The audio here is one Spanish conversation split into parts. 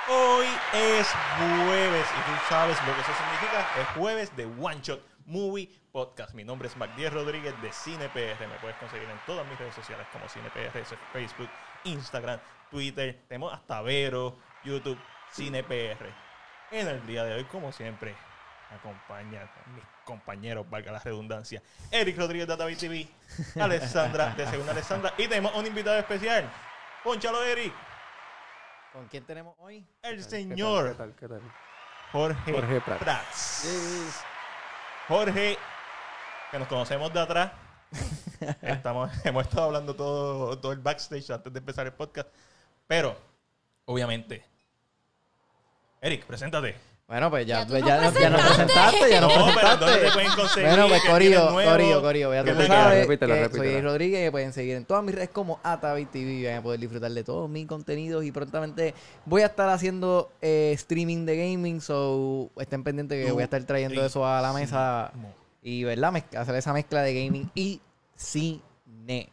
Hoy es jueves y tú sabes lo que eso significa. Es jueves de One Shot Movie Podcast. Mi nombre es Magdiel Rodríguez de CinePR. Me puedes conseguir en todas mis redes sociales como CinePR, Facebook, Instagram, Twitter. Tenemos hasta Vero, YouTube, CinePR. En el día de hoy, como siempre, me acompañan mis compañeros, valga la redundancia, Eric Rodríguez de Atavi TV, Alexandra de Segunda Alexandra, y tenemos un invitado especial. Pónchalo, Eric. ¿Con quién tenemos hoy? El señor ¿Qué tal? Jorge Prats. Prats. Jorge, que nos conocemos de atrás. Hemos estado hablando todo el backstage antes de empezar el podcast. Pero, obviamente, Eric, preséntate. Bueno, pues ya nos No, presentaste. pero ¿dónde te pueden conseguir? Bueno, pues ¿Qué tienes Corillo, nuevo? ya ¿Qué tú te sabes repítela. que soy Eric Rodríguez y me pueden seguir en todas mis redes como Atavi TV y van a poder disfrutar de todos mis contenidos y prontamente voy a estar haciendo streaming de gaming, so estén pendientes que voy a estar trayendo eso a la mesa y, ¿verdad? Hacer esa mezcla de gaming y cine.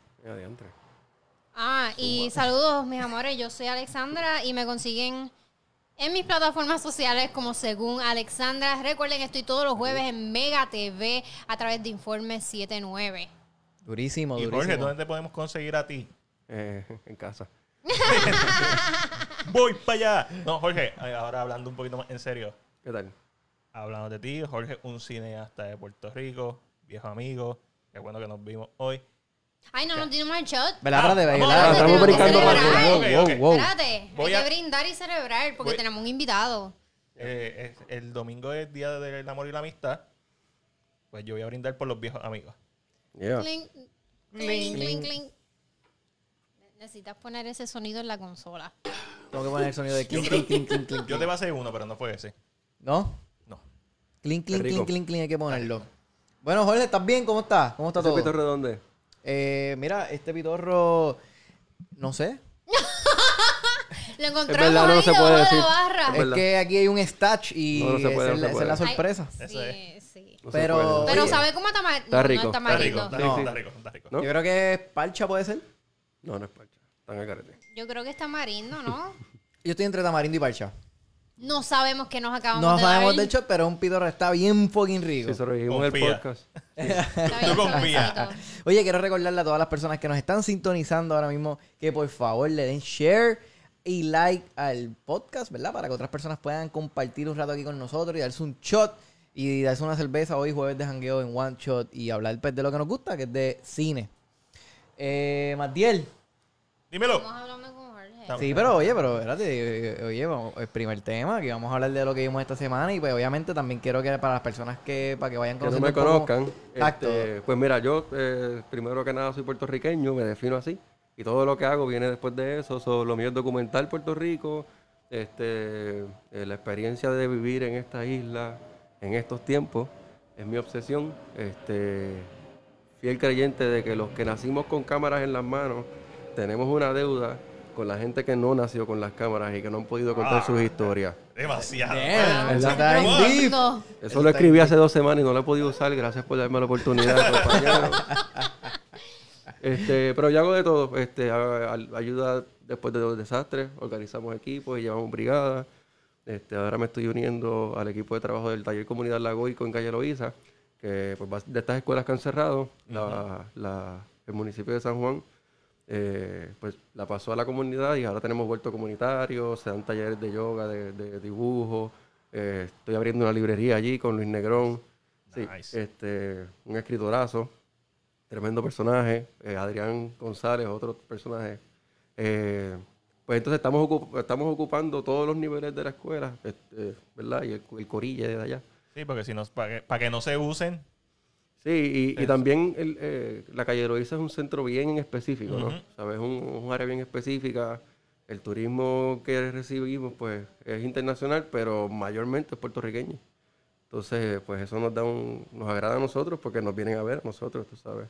Y saludos, mis amores. Yo soy Alexandra y me consiguen en mis plataformas sociales como Según Alexandra. Recuerden, estoy todos los jueves en Mega TV a través de Informe 79. Durísimo. Y Jorge, ¿dónde te podemos conseguir a ti? En casa. Voy para allá. No, Jorge, ahora hablando un poquito más en serio. ¿Qué tal? Hablando de ti, Jorge, un cineasta de Puerto Rico, viejo amigo. Qué bueno que nos vimos hoy. Ay, no tenemos el shot. ¿Verdad? Estamos brincando para wow. Espérate, Voy hay a- que brindar y celebrar porque tenemos un invitado. El domingo es Día del Amor y la Amistad. Pues yo voy a brindar por los viejos amigos. Yeah. Clink, clink, clink, clink. Necesitas poner ese sonido en la consola. Tengo que poner el sonido de clink, clink, clink, clink, clink. Yo te pasé uno, pero no fue ese. ¿No? No. Clink, Qué clink, rico. clink, clink, clink, hay que ponerlo. Bueno, Jorge, ¿estás bien? ¿Cómo estás? ¿Cómo está ¿Ese todo? pitorro dónde? Mira, este pitorro, no sé. Lo encontramos Es verdad, no ahí se debajo puede de decir. la barra. Es Es verdad. que aquí hay un stash y No, no se puede, esa no se es la puede. sorpresa. Eso Sí. No se Pero- puede. Pero Oye, ¿sabe cómo está mal? está rico. No está Está rico, malito. está rico, No. está rico, está rico. ¿No? Yo creo que es parcha, ¿puede ser? No es parcha. Están en el carete. Yo creo que está marindo, ¿no? Yo estoy entre tamarindo y parcha. No sabemos qué nos acabamos No de sabemos dar. del shot, pero un pitorro está bien fucking rico. Sí, se lo dijimos en el Confía. podcast. Está Tú confía. suavecito. Oye, quiero recordarle a todas las personas que nos están sintonizando ahora mismo que por favor le den share y like al podcast, ¿verdad? Para que otras personas puedan compartir un rato aquí con nosotros y darse un shot y darse una cerveza hoy jueves de jangueo en One Shot y hablar pues, de lo que nos gusta, que es de cine. Matiel. Dímelo. Estamos hablando con Jorge. Sí, pero espérate, oye, el primer tema, que vamos a hablar de lo que vimos esta semana y pues obviamente también quiero que para las personas para que vayan Que no conociendo me un poco- conozcan. Exacto. Pues mira, yo primero que nada soy puertorriqueño, me defino así. Y todo lo que hago viene después de eso. Lo mío es documentar Puerto Rico, la experiencia de vivir en esta isla, en estos tiempos, es mi obsesión. Fiel creyente de que los que nacimos con cámaras en las manos tenemos una deuda con la gente que no nació con las cámaras y que no han podido contar sus historias. Demasiado. Damn, ¿Verdad? está bien deep. No. Eso lo escribí hace 2 semanas y no lo he podido usar. Gracias por darme la oportunidad, compañero. Pero yo hago de todo. Ayuda después de los desastres. Organizamos equipos y llevamos brigadas. Ahora me estoy uniendo al equipo de trabajo del Taller Comunidad Lagoico en Calle Loíza, que pues, de estas escuelas que han cerrado, el municipio de San Juan, pues la pasó a la comunidad y ahora tenemos huerto comunitario, se dan talleres de yoga, de dibujo. Estoy abriendo una librería allí con Luis Negrón. Sí, Nice. un escritorazo, tremendo personaje. Adrián González, otro personaje. Pues entonces estamos ocupando todos los niveles de la escuela, ¿verdad? Y el corille de allá. Sí, porque si no, para que no se usen. Sí, y también la Calle Loíza es un centro bien específico, Ujú. ¿no? ¿Sabes? Un área bien específica. El turismo que recibimos, pues, es internacional, pero mayormente es puertorriqueño. Entonces, pues, eso nos agrada a nosotros porque nos vienen a ver a nosotros, tú sabes.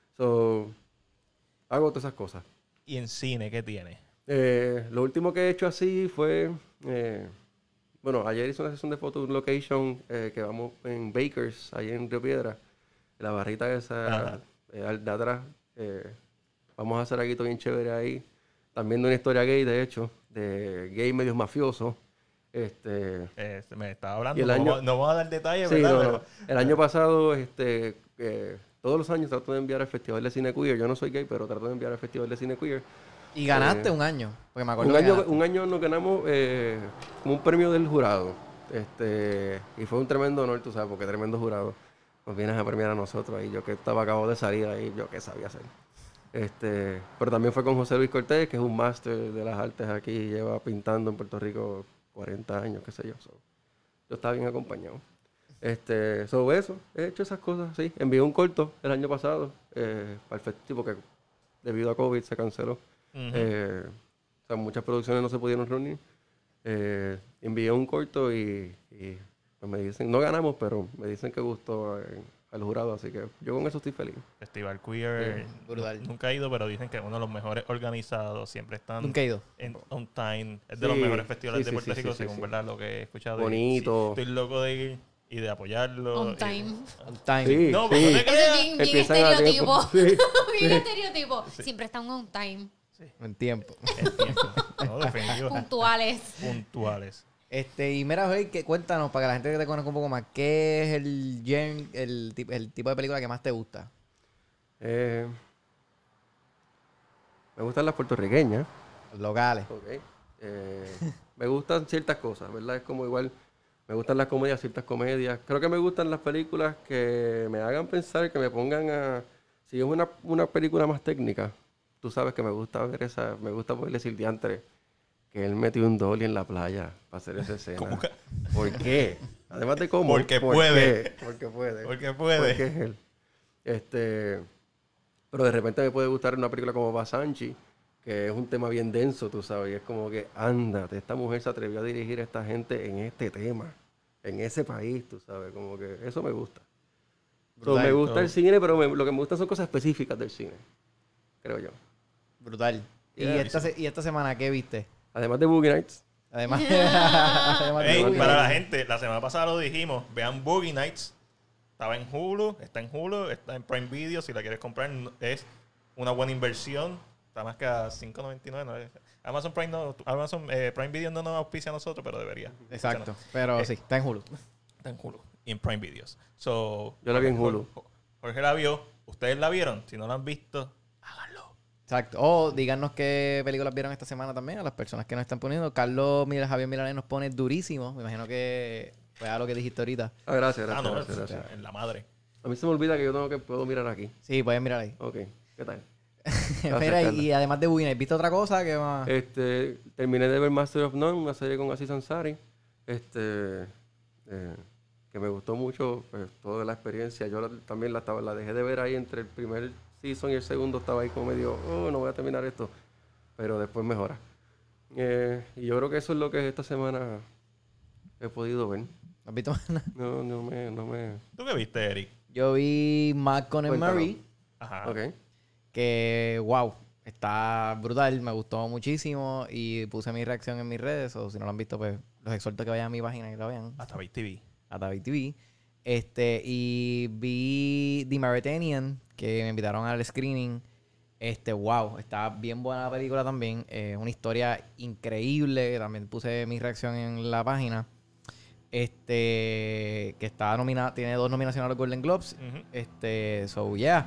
Hago todas esas cosas. ¿Y en cine qué tiene? Lo último que he hecho así fue... bueno, ayer hice una sesión de photo location que vamos en Bakers, ahí en Río Piedra. La barrita esa de atrás. Vamos a hacer algo bien chévere ahí. También de una historia gay, de hecho, de gay medios mafiosos. Me estaba hablando, Y el año- no vamos a dar detalles, Sí, ¿verdad? no, Pero- no. El año pasado, todos los años trato de enviar al Festival de Cine Queer. Yo no soy gay, pero trato de enviar al Festival de Cine Queer. Y ganaste un año. Porque me acuerdo Un que año, ganaste. un año nos ganamos como un premio del jurado. Y fue un tremendo honor, tú sabes, porque tremendo jurado. Nos vienes a premiar a nosotros ahí. Yo que acabo de salir ahí, yo que sabía hacer. Pero también fue con José Luis Cortés, que es un máster de las artes aquí. Lleva pintando en Puerto Rico 40 años, qué sé yo. Yo estaba bien acompañado. Sobre eso, he hecho esas cosas, sí. Envié un corto el año pasado para el festival, porque debido a COVID se canceló. O sea, muchas producciones no se pudieron reunir. Envié un corto y pues me dicen, no ganamos, pero me dicen que gustó al jurado, así que yo con eso estoy feliz. Festival Queer. Brutal. Nunca he ido, pero dicen que es uno de los mejores organizados. Siempre están Nunca he ido. on time. Es de los Sí, mejores festivales sí, de sí, Puerto sí, Rico, sí, según sí. ¿verdad? Lo que he escuchado. Bonito. Sí, estoy loco de ir y de apoyarlo. On time. On time. Sí, No, pero sí. no te Ese creas. es bien Empiezan a estereotipo. tiempo. Bien estereotipo. Siempre están on time. En tiempo. El tiempo. No, definitivo. Puntuales. Puntuales. Y mira, Joel, cuéntanos, para que la gente que te conozca un poco más, ¿qué es el tipo de película que más te gusta? Me gustan las puertorriqueñas. Los locales. Ok. Me gustan ciertas cosas, ¿verdad? Es como igual, me gustan las comedias, ciertas comedias. Creo que me gustan las películas que me hagan pensar, que me pongan a... Si es una película más técnica, tú sabes que me gusta ver esa, me gusta poder decir diantre, que él metió un dolly en la playa para hacer esa escena. ¿Cómo que? ¿Por qué? Además de cómo. Porque ¿por puede. qué? Porque puede. Porque puede. Porque es él. Pero de repente me puede gustar una película como Basanchi, que es un tema bien denso, tú sabes, y es como que, ándate, esta mujer se atrevió a dirigir a esta gente en este tema, en ese país, tú sabes, como que eso me gusta. So, Brutal. me gusta el cine, pero lo que me gusta son cosas específicas del cine, creo yo. Brutal. Yeah. ¿Y esta semana qué viste? Además de Boogie Nights, Además, además de Ey, Boogie para la Nights. gente, la semana pasada lo dijimos, vean Boogie Nights. Estaba en Hulu, está en Prime Video. Si la quieres comprar, es una buena inversión. Está más que a $5.99. ¿no? Amazon Prime Video no nos auspicia a nosotros, pero debería. Exacto. Pero sí, está en Hulu. Está en Hulu y en Prime Videos. So, Yo la vi en Hulu. Jorge la vio. ¿Ustedes la vieron? Si no la han visto, háganlo. Exacto. O díganos qué películas vieron esta semana también a las personas que nos están poniendo. Javier Milanes nos pone durísimo. Me imagino que fue a lo que dijiste ahorita. Gracias, Ah, no, gracias. en la madre. A mí se me olvida que puedo mirar aquí. Sí, pueden mirar ahí. Ok, ¿qué tal? Mira, Carla. y además de Boogie Nights, ¿viste otra cosa que más? Terminé de ver Master of None, una serie con Aziz Ansari, que me gustó mucho, pues, toda la experiencia. Yo también la dejé de ver ahí entre el primer season y el segundo, estaba ahí como medio, no voy a terminar esto, pero después mejora. Y yo creo que eso es lo que esta semana he podido ver. ¿Has visto más nada? No me... ¿Tú qué viste, Eric? Yo vi Malcolm and Cuéntanos. Mary, Ajá. Ok. que wow, está brutal, me gustó muchísimo y puse mi reacción en mis redes, o si no lo han visto, pues los exhorto a que vayan a mi página y lo vean, Hasta Big TV. a David TV. Y vi The Mauritanian, que me invitaron al screening. Wow, está bien buena la película también. Una historia increíble. También puse mi reacción en la página. Que está nominada, tiene 2 nominaciones a los Golden Globes. Ujú. So yeah.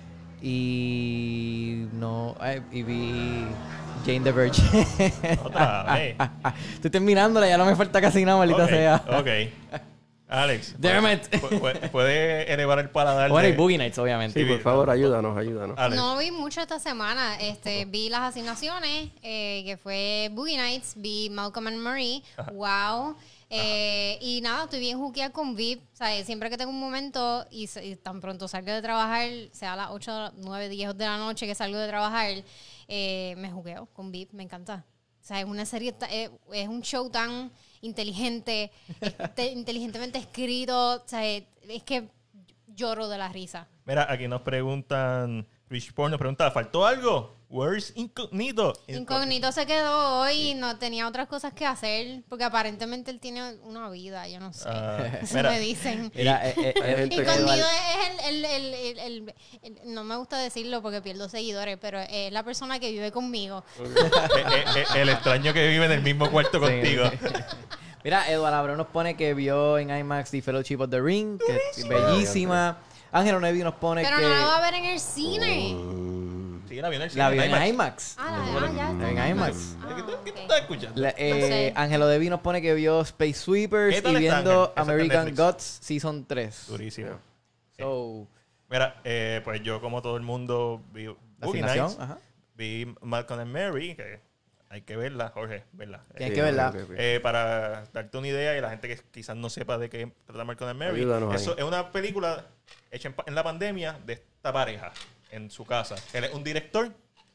Y vi Jane the Virgin. Otra vez. Estoy terminándola, ya no me falta casi nada, maldita Ok, sea. ok. Alex. Damn it. ¿Puede elevar el paladar? Bueno, y de- Boogie Nights, obviamente. Sí, por favor, ayúdanos. Alex. No vi mucho esta semana. Vi las asignaciones, que fue Boogie Nights, vi Malcolm and Marie. Wow. Y nada, estoy bien juqueada con VIP. O sea, siempre que tengo un momento y tan pronto salgo de trabajar, sea a las 8, 9, 10 de la noche que salgo de trabajar, me juqueo con VIP. Me encanta. O sea, es una serie, es un show tan inteligente, inteligentemente escrito. O sea, es que lloro de la risa. Mira, aquí nos preguntan, Rich Porn nos pregunta, ¿faltó algo? Where's Incognito? Incógnito se quedó hoy y no tenía otras cosas que hacer, porque aparentemente él tiene una vida, yo no sé. Eso mira, me dicen. Mira, gente que- Incógnito es no me gusta decirlo porque pierdo seguidores, pero es la persona que vive conmigo. el extraño que vive en el mismo cuarto contigo. Mira, Eduardo Abreu nos pone que vio en IMAX The Fellowship of the Ring, que es bellísima. Ángelo Nevi nos pone Pero que no la va a ver en el cine. Sí, la vi en el cine. la vio en IMAX. IMAX. Ya está. En IMAX. ¿Qué tú estás escuchando? sé. Ángelo Devi nos pone que vio Space Sweepers ¿Qué tal y está, viendo Ángel? Esa está en American Netflix. Gods Season 3. Durísimo. So, Mira, pues yo como todo el mundo vi la Boogie asignación. Nights, Ajá. vi Malcolm and Mary, que hay que verla, Jorge, verla. Tienes que verla. Para darte una idea y la gente que quizás no sepa de qué trata Malcolm and Mary, Ayúdanos eso ahí. es una película hecha en la pandemia de esta pareja en su casa. Él es un director,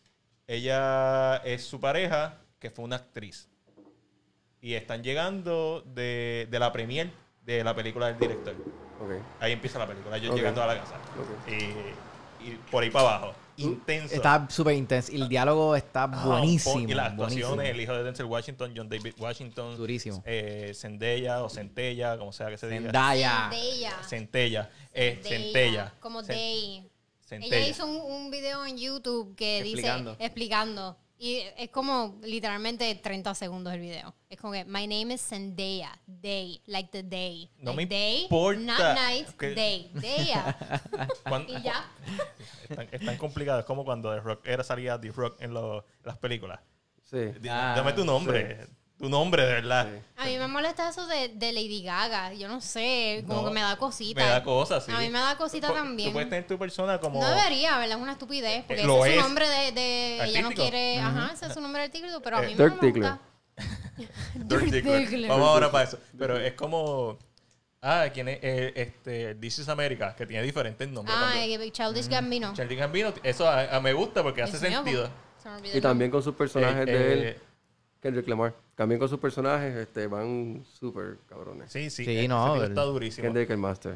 ella es su pareja, que fue una actriz. Y están llegando de la premier de la película del director. Ok. Ahí empieza la película, ellos Ok. llegando a la casa. Ok. Y por ahí para abajo. Intenso. Está súper intenso. Y el diálogo está buenísimo. Y las actuaciones, buenísimo. el hijo de Denzel Washington, John David Washington. Durísimo. Zendaya o Centella, como sea que se diga. Zendaya. Zendaya. Centella. Como Cen- Day. Centella. Ella hizo un video en YouTube que Explicando. dice explicando. Y es como literalmente 30 segundos el video. Es como que my name is Zendaya. Day. Like the day. No like me day, importa. Not night. Que- Day. Daya. Cuan- Y ya. Es tan complicado. Es como cuando The Rock salía The Rock en las películas. Sí. Dame tu nombre. Tu nombre, de verdad. Sí. A mí me molesta eso de Lady Gaga. Yo no sé, como No, que me da cosita. Me da cosas, sí. A mí me da cosita Tú también. puedes tener tu persona como... No debería, ¿verdad? Es una estupidez. Porque Lo ese es es. su nombre de ella no Artístico. quiere. Ajá, ese es su nombre artístico, pero a mí Dirk me gusta. Dirk Diggler. Diggler. Vamos ahora para eso. Pero es como... ¿quién es? This is America, que tiene diferentes nombres. Ah, Cuando- Childish Gambino. Charlie Gambino, eso me gusta porque hace Dios mío, sentido. se me olvidó Y el también con sus personajes de él, Eh, Kendrick Lamar. También con sus personajes van súper cabrones. Sí, Sí, ese no, tipo el- está durísimo. Kendrick el Master.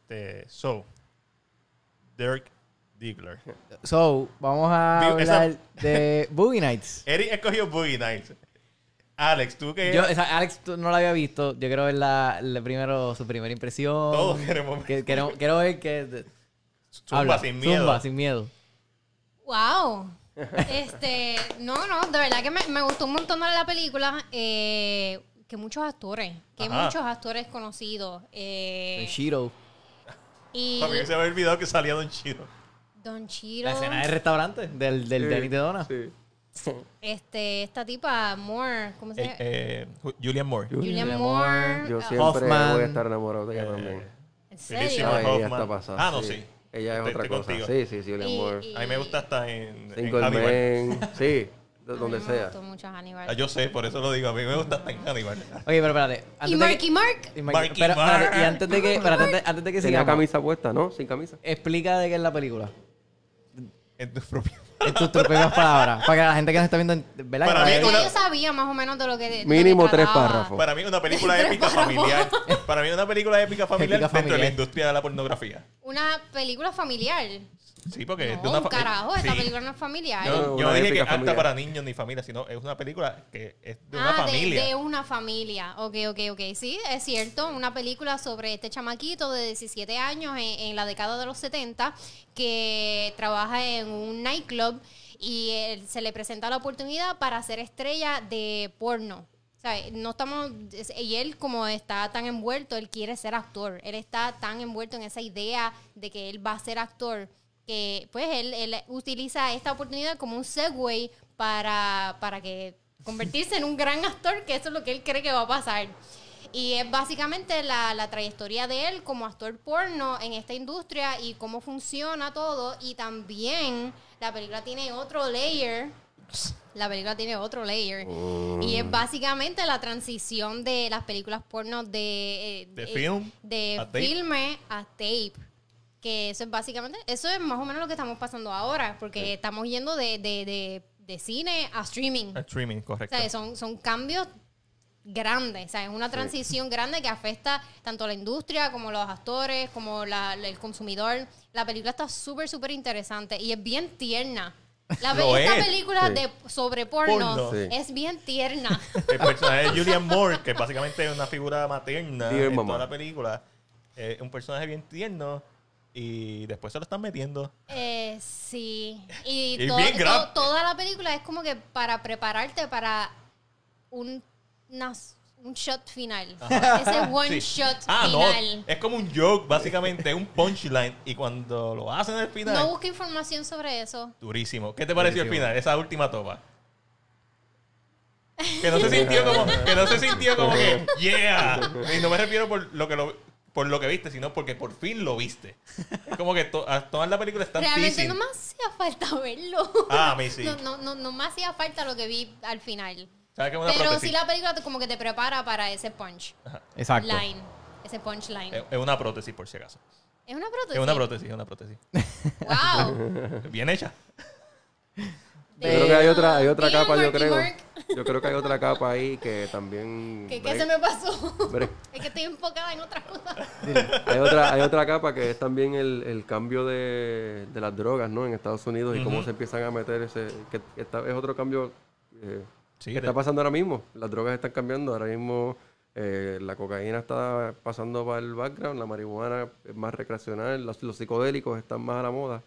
Dirk Diggler. So, vamos a Esa- hablar de Boogie Nights. Eric escogió Boogie Nights. Alex, tú que... Alex tú no la había visto. Yo quiero ver primero su primera impresión. Todos queremos ver. Quiero ver que... Zumba habla. sin miedo. Zumba, sin miedo. Wow. No, de verdad que me gustó un montón de la película. Que muchos actores, conocidos. De Shiro. Y A mí se me había olvidado que salía Don Chiro. Don Chiro. La escena del restaurante, del Denny de Dona. Sí. Esta tipa, Moore, ¿cómo se llama? Julian Moore. Julian Julian Moore. Yo Ah, siempre Hoffman. voy a estar enamorado de ella también. ¿En Felicísimo. serio? Ay, ella Hoffman. está pasada. Ah, no, sí. Ella es Estoy otra cosa. contigo. Sí, Julian Y- Moore. y- A mí me gusta hasta en Single Hannibal. Man. Sí, A mí donde me sea. gustó mucho Hannibal. Ah, yo sé, por eso lo digo. A mí me gusta hasta en Hannibal. Oye, pero espérate. ¿Y Marky Mark? Marky Pero, Mark. espérate, y antes de que, antes de que Tenía sigamos, camisa puesta, ¿no? Sin camisa. explica de qué es la película. En tus propios... En tus propias palabras. Para que la gente que nos está viendo, ¿verdad? Para mí Ya una- yo sabía más o menos de lo que Mínimo de lo que 3 trataba. párrafos. Para mí una película épica familiar. Para mí una película épica familiar Épica dentro de la familiar. industria de la pornografía. Una película familiar. Sí, porque No, de una un carajo, esta sí. película no es familiar. Yo Una no dije que épica apta familiar. para niños ni familia, sino es una película que es de una familia. De una familia. Ok. Sí, es cierto. Una película sobre este chamaquito de 17 años en la década de los 70 que trabaja en un nightclub y se le presenta la oportunidad para ser estrella de porno. O sea, no estamos... Y él, como está tan envuelto, él quiere ser actor. Él está tan envuelto en esa idea de que él va a ser actor que pues él utiliza esta oportunidad como un segue para que convertirse en un gran actor, que eso es lo que él cree que va a pasar. Y es básicamente la trayectoria de él como actor porno en esta industria y cómo funciona todo. Y también la película tiene otro layer. Y es básicamente la transición de las películas porno de film a tape. filme a tape. Que eso es básicamente, eso es más o menos lo que estamos pasando ahora, porque estamos yendo de cine a streaming. Streaming, O correcto. sea, son cambios grandes, o sea, es una transición grande que afecta tanto a la industria como a los actores, como el consumidor. La película está súper interesante y es bien tierna. Lo Esta es. película Sí. sobre porno, Porno. Sí. es bien tierna. El personaje de Julian Moore, que básicamente es una figura materna Dear en mamá. toda la película, es un personaje bien tierno y después se lo están metiendo. Sí. Y Es bien grave. toda la película es como que para prepararte para un shot final. Ajá. Ese one Sí. shot No, final. es como un joke, básicamente, es un punchline. Y cuando lo hacen al final, No busque información sobre eso. durísimo. ¿Qué te pareció el Durísimo. final? Esa última topa. Que no se sintió como que, yeah. Y no me refiero por lo que viste, sino porque por fin lo viste. Es como que toda la película está Realmente teasing. no me hacía falta verlo. A mí sí. No me hacía falta lo que vi al final. ¿Sabes qué es una Pero prótesis? sí la película como que te prepara para ese punch Exacto. line. Ese punch line. Es una prótesis, por si acaso. ¿Es una prótesis? Es una prótesis. ¡Wow! Bien hecha. Yo creo que hay otra Dile, capa, yo Marky creo. Mark. Yo creo que hay otra capa ahí que también... ¿Qué se me pasó? Bre- Es que estoy enfocada en otra cosa. Hay otra capa que es también el cambio de las drogas, ¿no? En Estados Unidos y cómo se empiezan a meter ese... es otro cambio Sí, que está pasando ahora mismo. Las drogas están cambiando. Ahora mismo la cocaína está pasando para el background, la marihuana es más recreacional, los psicodélicos están más a la moda.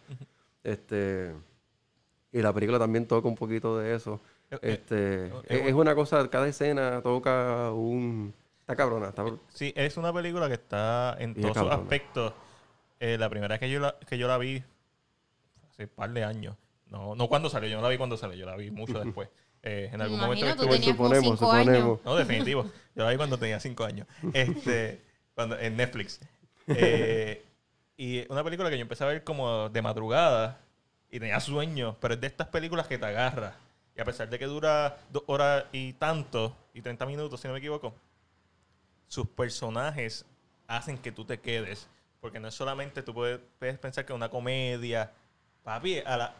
Y la película también toca un poquito de eso. Es una cosa, cada escena toca un... Está cabrona. Sí, es una película que está en Bien todos sus cabrona. aspectos. La primera vez que yo la vi hace un par de años. No cuando salió, yo no la vi cuando salió, yo la vi mucho después. En algún Me momento imagino, que tú estuve tenías como 5 años. No, definitivo. Yo la vi cuando tenía 5 años. En Netflix. Y una película que yo empecé a ver como de madrugada y tenía sueño, pero es de estas películas que te agarra. Y a pesar de que dura 2 horas y tanto, y 30 minutos, si no me equivoco, sus personajes hacen que tú te quedes. Porque no es solamente tú puedes pensar que es una comedia. Papi,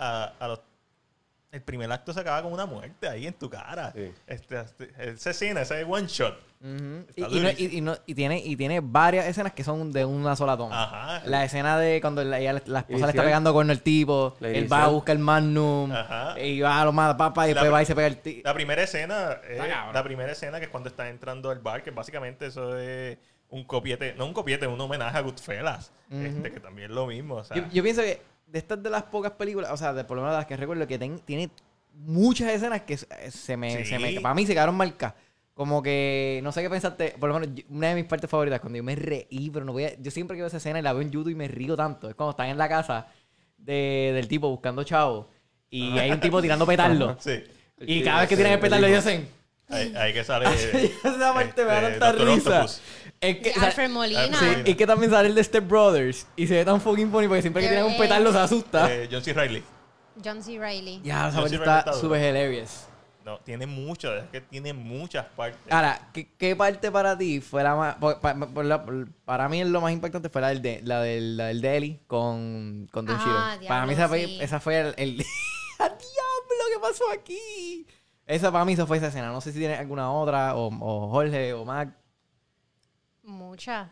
el primer acto se acaba con una muerte ahí en tu cara. Sí. Esa escena, ese one shot. Ujú. Está durísimo. Y tiene varias escenas que son de una sola toma. Ajá. La escena de cuando la esposa le está Inicial. pegando con el tipo, La él inicial. va a buscar el Magnum, Ajá. y va a lo mata papá, y después va y se pega el tipo. La primera escena, Está cabrón. la primera escena que es cuando está entrando al bar, que básicamente eso es un copiete, no un copiete, un homenaje a Goodfellas, que también es lo mismo. O sea, Yo pienso que de estas de las pocas películas, o sea, por lo menos las que recuerdo, que tiene muchas escenas que para mí se quedaron marcadas. Como que, no sé qué pensaste, por lo menos una de mis partes favoritas, cuando yo me reí, pero yo siempre que veo esa escena y la veo en YouTube y me río tanto. Es cuando están en la casa del tipo buscando chavo y hay un tipo tirando petardo. sí. Y cada vez que tiran el petardo ellos hacen... Hay que sale. Esa parte me da tanta Dr. risa. Octopus. Es que, Alfred Molina. sí, y que también sale el de Step Brothers y se ve tan fucking funny porque siempre que tiran un petardo se asusta. John C. Reilly. John C. Reilly. Ya, esa Yo parte sí está está súper hilarious. No, tiene mucho, es que tiene muchas partes. Ahora, ¿qué parte para ti fue la más... para mí lo más impactante fue la del Deli con Don Ah, Shiro. Para mí diablo, sí. esa fue el ¡Ah, diablo! ¿Qué pasó aquí? Esa para mí fue esa escena. No sé si tienes alguna otra, o Jorge, o Mac. Muchas.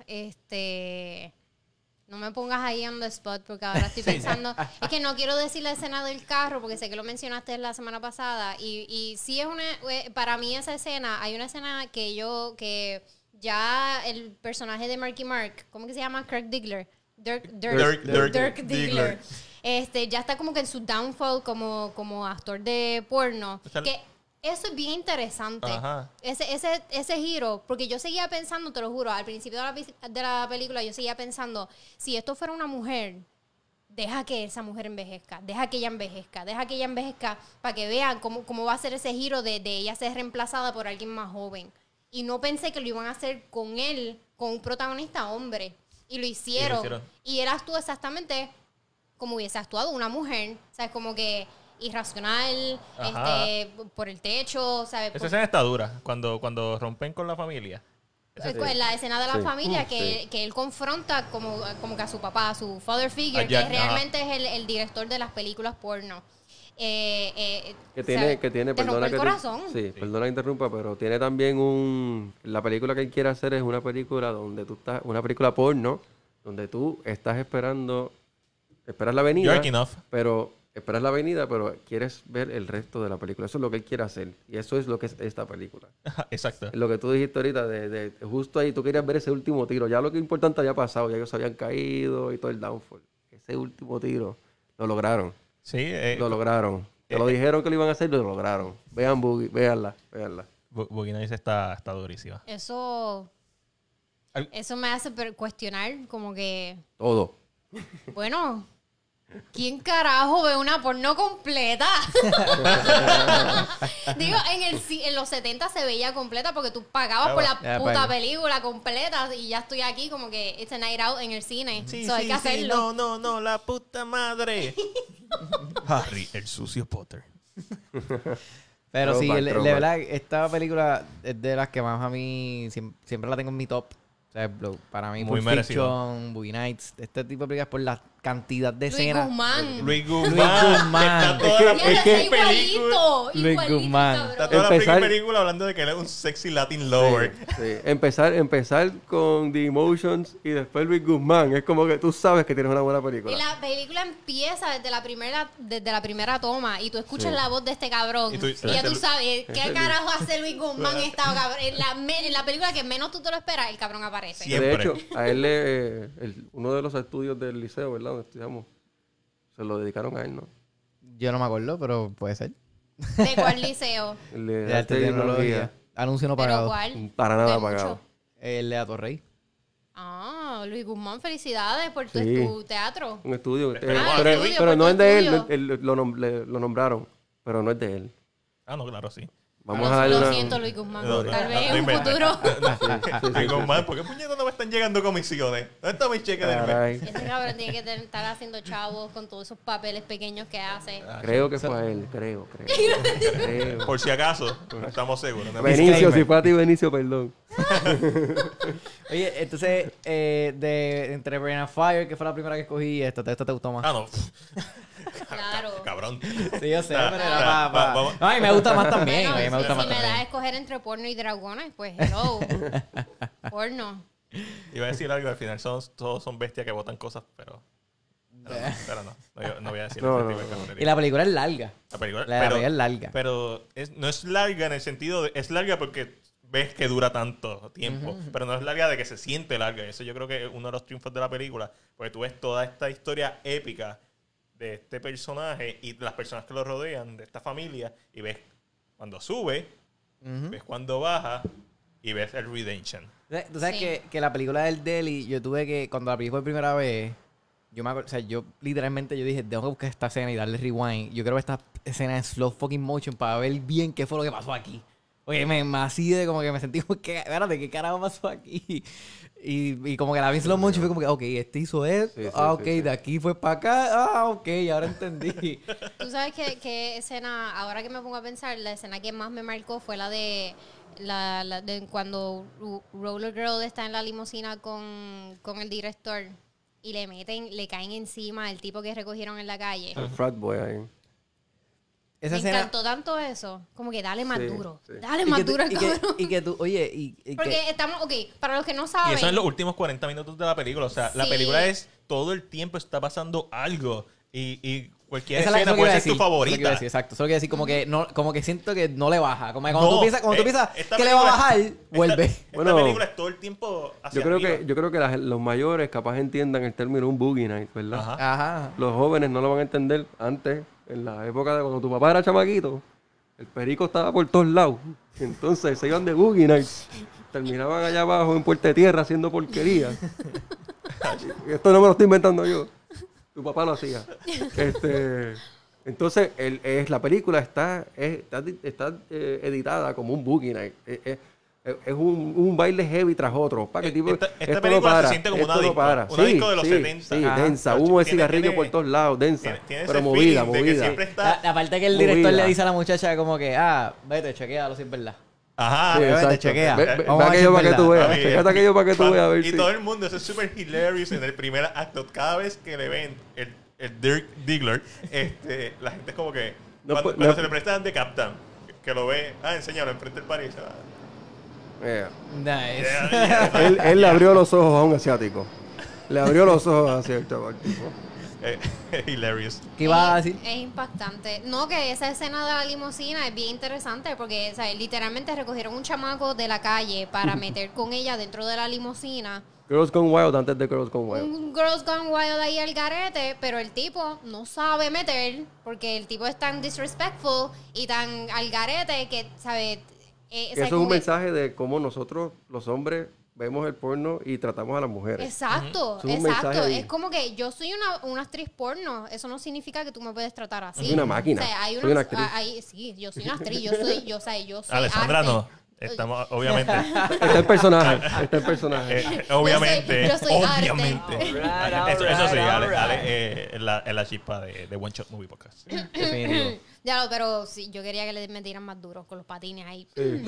No me pongas ahí on the spot porque ahora estoy pensando. Es que no quiero decir la escena del carro porque sé que lo mencionaste la semana pasada. Y sí es para mí esa escena, hay una escena que ya el personaje de Marky Mark, ¿cómo que se llama? Kirk Diggler. Dirk Diggler. Ya está como que en su downfall como actor de porno. O sea, Que eso es bien interesante. Ajá. Ese giro, porque yo seguía pensando, te lo juro, al principio de la película yo seguía pensando, si esto fuera una mujer, deja que esa mujer envejezca, deja que ella envejezca para que vean cómo va a ser ese giro de ella ser reemplazada por alguien más joven. Y no pensé que lo iban a hacer con él, con un protagonista hombre. Y lo hicieron. Y él actuó exactamente como hubiese actuado una mujer. ¿Sabes? Como que irracional, Ajá. por el techo, ¿sabes? Esa escena está dura, cuando rompen con la familia. La escena de la Sí. familia Sí. que él confronta como que a su papá, a su father figure, A Jack, que realmente es el director de las películas porno. Que o tiene, sea, que tiene, te rompe perdona el que corazón. sí, perdona que interrumpa, pero tiene también la película que él quiere hacer es una película donde tú estás, una película porno, donde tú estás esperas la avenida, Jerking off. pero esperas la avenida, pero quieres ver el resto de la película. Eso es lo que él quiere hacer. Y eso es lo que es esta película. Exacto. Lo que tú dijiste ahorita, de justo ahí, tú querías ver ese último tiro. Ya lo que importante había pasado, ya ellos habían caído y todo el downfall. Ese último tiro, lo lograron. Sí, Lo lograron. Te lo dijeron que lo iban a hacer, lo lograron. Vean Boogie, véanla. Boogie Nights está durísima. Eso me hace cuestionar como que, Todo. bueno, ¿quién carajo ve una porno completa? Digo, en los 70 se veía completa porque tú pagabas por la puta película completa y ya estoy aquí como que it's a night out en el cine. Sí, So hay que hacerlo. no, la puta madre. Harry, el sucio Potter. Pero sí, Throwback, de throwback. verdad, esta película es de las que más a mí siempre la tengo en mi top. O sea, para mí, Muy Pulp merecido. Fiction, Boogie Nights, este tipo de películas por la cantidad de Luis escenas. Guzmán. Luis Guzmán. Guzmán. Está toda la Ya está película. igualito. Luis Igualito, Guzmán. Está cabrón. toda la Empezar- película hablando de que él es un sexy Latin lover. Sí. Empezar con The Emotions y después Luis Guzmán. Es como que tú sabes que tienes una buena película. Y la película empieza desde la primera toma y tú escuchas la voz de este cabrón Y y, tú- ya tú sabes qué carajo hace Luis Guzmán esta cabrón. En la película que menos tú te lo esperas, el cabrón aparece. Siempre. De hecho, a él uno de los estudios del liceo, ¿verdad? Donde estudiamos, se lo dedicaron a él, ¿no? Yo no me acuerdo, pero puede ser. ¿De cuál liceo? El de De arte y tecnología. Anuncio no ¿Pero pagado. cuál? Para nada De pagado. mucho. El de Atorrey. Ah, Luis Guzmán, felicidades por tu, Sí. tu teatro. Un estudio. estudio, pero no por es tu de él. estudio. Lo nombraron, pero no es de él. Ah, no, claro, sí. Vamos a darle Lo una... siento, Luis Guzmán. No, Tal vez no en un inventes. futuro. Luis Guzmán, ¿por qué puñetas no me están llegando comisiones? ¿Dónde está mi cheque del mes? Caray. Ese cabrón tiene que estar haciendo chavos con todos esos papeles pequeños que hace. Creo que fue a él, creo. Por si acaso, no estamos seguros. ¿no? Benicio, Disclaimer. si fue a ti, Benicio, perdón. Oye, entonces, entre Brain and Fire, que fue la primera que escogí, esta te gustó más. Ah, no. Claro. Cabrón. Sí, yo sé, Ah, pero ah, era para... vamos. No, a mí me gusta más también. Bueno, a mí me gusta si más me das a también. escoger entre porno y dragones, pues hello. Porno. Iba a decir algo, al final todos son bestias que botan cosas, pero no voy a decir No, ese no, tipo de no. cabronería. Y la película es larga. La película, La película es larga. Pero no es larga en el sentido de... Es larga porque ves que dura tanto tiempo, pero no es larga de que se siente larga. Eso yo creo que es uno de los triunfos de la película, porque tú ves toda esta historia épica de este personaje y de las personas que lo rodean, de esta familia, y ves cuando sube, ves cuando baja, y ves el redemption. Tú sabes Sí. que la película del Deli, yo tuve que, cuando la vi por primera vez, yo me acuerdo, o sea, yo literalmente yo dije, tengo que buscar esta escena y darle rewind. Yo quiero ver esta escena en slow fucking motion para ver bien qué fue lo que pasó aquí. Oye, me así de como que me sentí como que, espérate, ¿qué carajo pasó aquí? Y como que la vi en slow motion fue como que, ok, este hizo esto, Sí, sí, ok, sí. de aquí fue para acá, ok, ahora entendí. Tú sabes que escena, ahora que me pongo a pensar, la escena que más me marcó fue la de cuando Roller Girl está en la limusina con el director y le caen encima al tipo que recogieron en la calle. El frat boy ahí. Esa Me escena... encantó tanto eso. Como que dale más Sí, duro. sí. Dale y más que tú- duro al y que- cabrón. y que tú, oye, y Porque que... estamos, ok, para los que no Y saben. eso en los últimos 40 minutos de la película. O sea, la Sí. película es todo el tiempo está pasando algo. Y cualquier Esa es la- escena eso puede que iba a ser tu decir, eso que iba a favorita. decir, exacto. Solo quiero decir como que no, como que siento que no le baja. Como que cuando No, tú piensas esta que le va a película- bajar, vuelve. Esta Bueno, película es todo el tiempo hacia arriba. Yo creo que los mayores capaz entiendan el término un boogie night, ¿verdad? Ajá. Ajá. Los jóvenes no lo van a entender antes, en la época de cuando tu papá era chamaquito. El perico estaba por todos lados. Entonces se iban de boogie night. Terminaban allá abajo en Puerta de Tierra haciendo porquería. Esto no me lo estoy inventando yo. Tu papá lo hacía. Entonces, la película está editada como un boogie night. Es un baile heavy tras otro. Para que tipo, Esta esto película no para, se siente como esto una no disco. para. Una disco de los 70. Sí, Ajá. densa. Humo de Tiene- cigarrillo tiene- por todos lados, densa. Tiene Pero ese movida, feeling de que movida. siempre está... La parte que el Movida. director le dice a la muchacha como que, vete, chequealo si es verdad. Ajá. Sí, vete, exacto. chequea. Ve Vamos a ver si aquello es para que tú verdad. veas. Papi, Checate aquello para que tú veas. A ver y si. todo el mundo, eso es súper hilarious en el primer acto. Cada vez que le ven el Dirk Diggler, la gente es como que... No cuando pu- cuando no- se le prestan de Captain, que lo ve... enséñalo enfrente del París. Yeah. Nice. Él le abrió los ojos a un asiático. Le abrió los ojos hacia el chaval. tipo. Hilarious. ¿Qué ibas a decir? Es impactante. No, que esa escena de la limusina es bien interesante porque, o sea, literalmente recogieron un chamaco de la calle para meter con ella dentro de la limusina. Girls Gone Wild antes de Girls Gone Wild. Un Girls Gone Wild ahí al garete, pero el tipo no sabe meter porque el tipo es tan disrespectful y tan al garete que, ¿sabes? Eso es un mensaje de cómo nosotros, los hombres, vemos el porno y tratamos a las mujeres. Exacto, Es un mensaje exacto. ahí. Es como que yo soy una actriz porno. Eso no significa que tú me puedes tratar así. Soy una máquina. O sea, hay Soy una actriz. sí, yo soy una actriz. Yo soy Alessandra arte. no. Estamos, obviamente. Está el personaje. Está el personaje. Obviamente. yo soy arte. obviamente. Eso sí, Ale es la chispa de One Shot Movie Podcast. Definitivo. Ya, pero sí, yo quería que le metieran más duro con los patines ahí.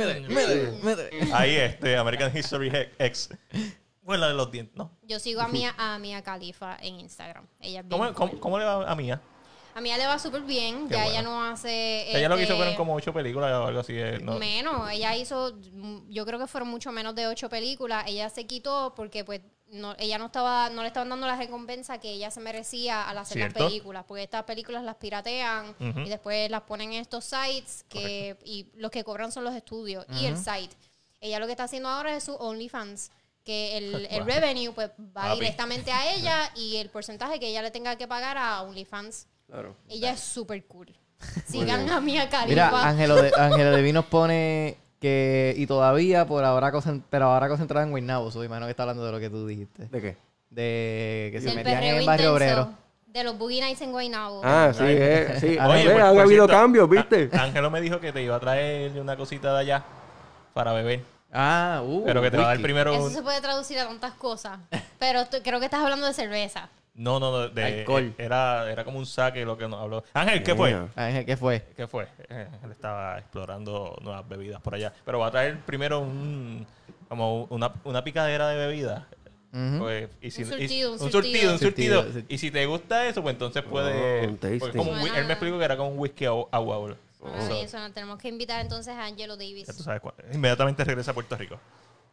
Ahí American History X. Bueno, la de los dientes, ¿no? Yo sigo a Mia Khalifa en Instagram. Ella es bien ¿Cómo le va a Mía? A Mia le va súper bien. Qué Ya bueno. ella no hace... Ella lo que hizo fueron como 8 películas o algo así. ¿No? Menos. Ella hizo... Yo creo que fueron mucho menos de 8 películas. Ella se quitó porque pues ella no le estaban dando la recompensa que ella se merecía al hacer ¿Cierto? las películas. Porque estas películas las piratean Ujú. y después las ponen en estos sites y los que cobran son los estudios y el site. Ella lo que está haciendo ahora es su OnlyFans. Que el Wow. revenue pues va Papi. directamente a ella y el porcentaje que ella le tenga que pagar a OnlyFans. Claro. Ella es súper cool. bien. Sigan a Mia Khalifa. Mira, Ángelo de nos pone que... Y todavía, pero ahora concentrada en Guaynabo. So, imagino que está hablando de lo que tú dijiste. ¿De qué? De que se Del metían en perreo el barrio intenso obrero. De los Boogie Nights en Guaynabo. Ah, sí, sí. Oye, Han por habido cierto, cambios, ¿viste? Ángelo me dijo que te iba a traer una cosita de allá para beber. Ah, Pero que te va a dar whisky. primero Eso se puede traducir a tantas cosas. Pero creo que estás hablando de cerveza. No, de Alcohol. Era como un saque lo que nos habló. Ángel, ¿qué fue? Yeah. Ángel, ¿qué fue? ¿Qué fue? Él estaba explorando nuevas bebidas por allá. Pero va a traer primero como una picadera de bebidas. Ujú. Pues, Un surtido. Surtido. Y si te gusta eso, pues entonces puede... un tasting. porque él me explicó que era como un whisky agua. Sí, eso tenemos que invitar entonces a Angelo Davis. Ya tú sabes cuál. Inmediatamente regresa a Puerto Rico.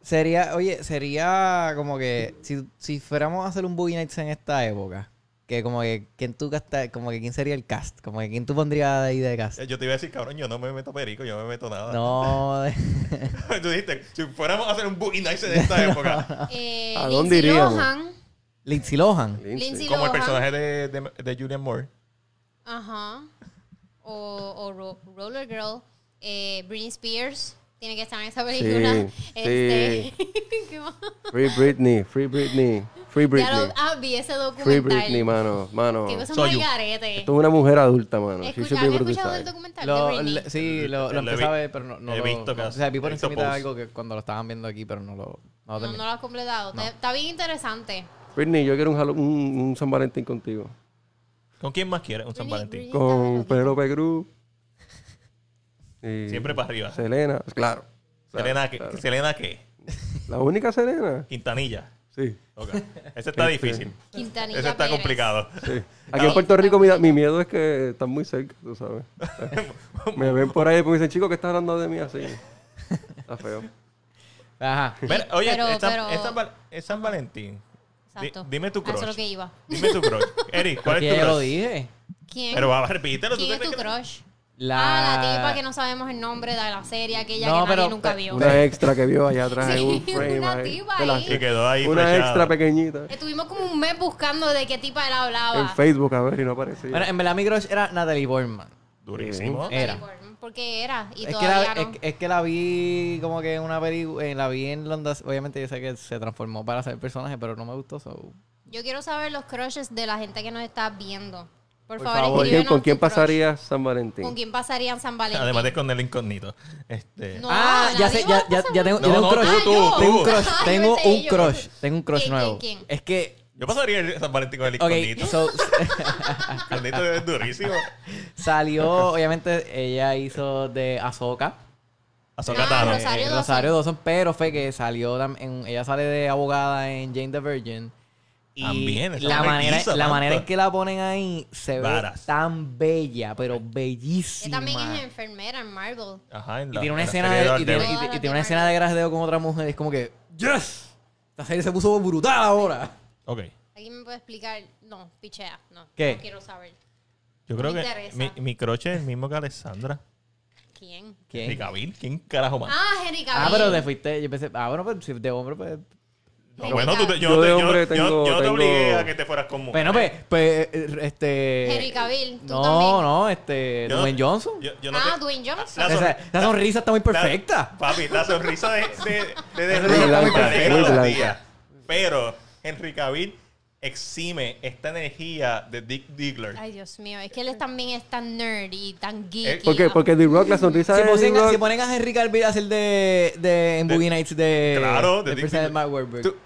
Sería como que si fuéramos a hacer un Boogie Nights en esta época, que como que quién sería el cast, como que quién tú pondrías ahí de cast. Yo te iba a decir, cabrón, yo no me meto perico, yo no me meto nada. No, Tú dijiste, si fuéramos a hacer un Boogie Nights en esta época. ¿A dónde Lindsay iríamos? Lohan. Lindsay Lohan. Lindsay Como el Lohan. personaje de Julian Moore. Ajá. O Roller Girl. Britney Spears. Tiene que estar en esa película. Sí, ¿Qué más? Free Britney, Free Britney, Free Britney. Vi ese documental. Free Britney, mano. Qué cosa Soy más yo. garete. Esto es una mujer adulta, mano. She should ¿Han be able to escuchado del decide. documental de Britney? Sí, lo Lo empecé he a ver, pero no he lo... visto no, o casi. sea, vi por He visto encima de posts. algo que cuando lo estaban viendo aquí, pero no lo No lo has completado. Está bien interesante. Britney, yo quiero un San Valentín contigo. ¿Con quién más quieres un San Britney- Valentín? Con Penélope Cruz. Y Siempre para arriba. Selena, claro. ¿Selena qué? Claro. ¿Selena qué? La única Selena. Quintanilla. Sí, Ok. Ese está difícil. Quintanilla Ese está Pérez. complicado. sí. Aquí en Puerto Rico mi miedo es que están muy cerca, tú sabes. Me ven por ahí y me dicen, chico, ¿qué estás hablando de mí así? Está feo. Ajá. Mira, oye, Pero- es San Valentín. Exacto. Dime tu A eso es lo crush. que iba. Dime tu crush. Eric, ¿cuál Porque es tu ya lo crush? dije. ¿Quién? Pero va, repítelo. ¿tú ¿Quién te es tu crees que- crush? La La tipa que no sabemos el nombre de la serie, aquella No, que nadie pero- nunca vio. Una extra que vio allá atrás en un Sí, frame. una ahí, tipa de la- ahí. Y quedó ahí Una flechada. extra pequeñita. Estuvimos como un mes buscando de qué tipa él hablaba. En Facebook, a ver, y no aparecía. Bueno, en verdad mi crush era Natalie Portman. Durísimo. Era. Porque era. Y Es que, todavía no. es que la vi como que en una película, la vi en Londres, obviamente yo sé que se transformó para ser personaje, pero no me gustó. Yo quiero saber los crushes de la gente que nos está viendo. Por Por favor, favor. escríbenos ¿Con quién tu crush. pasaría San Valentín? ¿Con quién pasarían San Valentín? Además de con el incógnito. No, Ya sé, nadie va a ya pasar tengo, No, yo tengo un no, crush. tú. Tengo un crush, Ah, tengo yo pensé un yo. crush, tengo un crush ¿Quién, nuevo. quién? Es que, Yo pasaría el San Valentín con el ok, incógnito. so, El incógnito es durísimo. salió, obviamente ella hizo de Ahsoka. Azokatano. Rosario Dawson. Rosario Dawson, pero fue que salió, ella sale de abogada en Jane the Virgin. Y También, esa la mujer manera, guisa la tanto. manera en que la ponen ahí se ve Varas. tan bella, pero Ella bellísima. también es enfermera en Marvel. Ajá, en Y la, tiene una en la escena serie de, Daredevil. tiene una escena de grajeo con otra mujer. Es como que, ¡yes! Esta serie se puso brutal ahora. Ok. ¿Alguien me puede explicar? No, pichea. No, ¿Qué? no quiero saber. Yo No creo me que interesa. mi crush es el mismo que Alessandra. ¿Quién? ¿Quién? Henry Cavill. ¿Quién carajo más? Ah, Henry Ah, Cavill. pero te fuiste. Yo pensé, bueno, pues si de hombre, pues. No, bueno, yo de hombre yo tengo- no te tengo- obligué a que te fueras con mujeres. Bueno, pues, Henry Cavill, tú no, también. no, Yo no- Dwayne Johnson. Yo no Dwayne Johnson. La sonri- Esa sonrisa está muy perfecta. Papi, la sonrisa de sonrisa está muy me alegra muy los blanca. días. Pero Henry Cavill exime esta energía de Dick Diggler. Ay, Dios mío, es que él también es tan nerd y tan geeky. ¿Por qué? Porque The Rock, la sonrisa Si de The ponen, Rock... si ponen a Henry Cavill a hacer de en Boogie Nights de... Claro, de de Dick personaje de Diggler. Mark Wahlberg. Tú-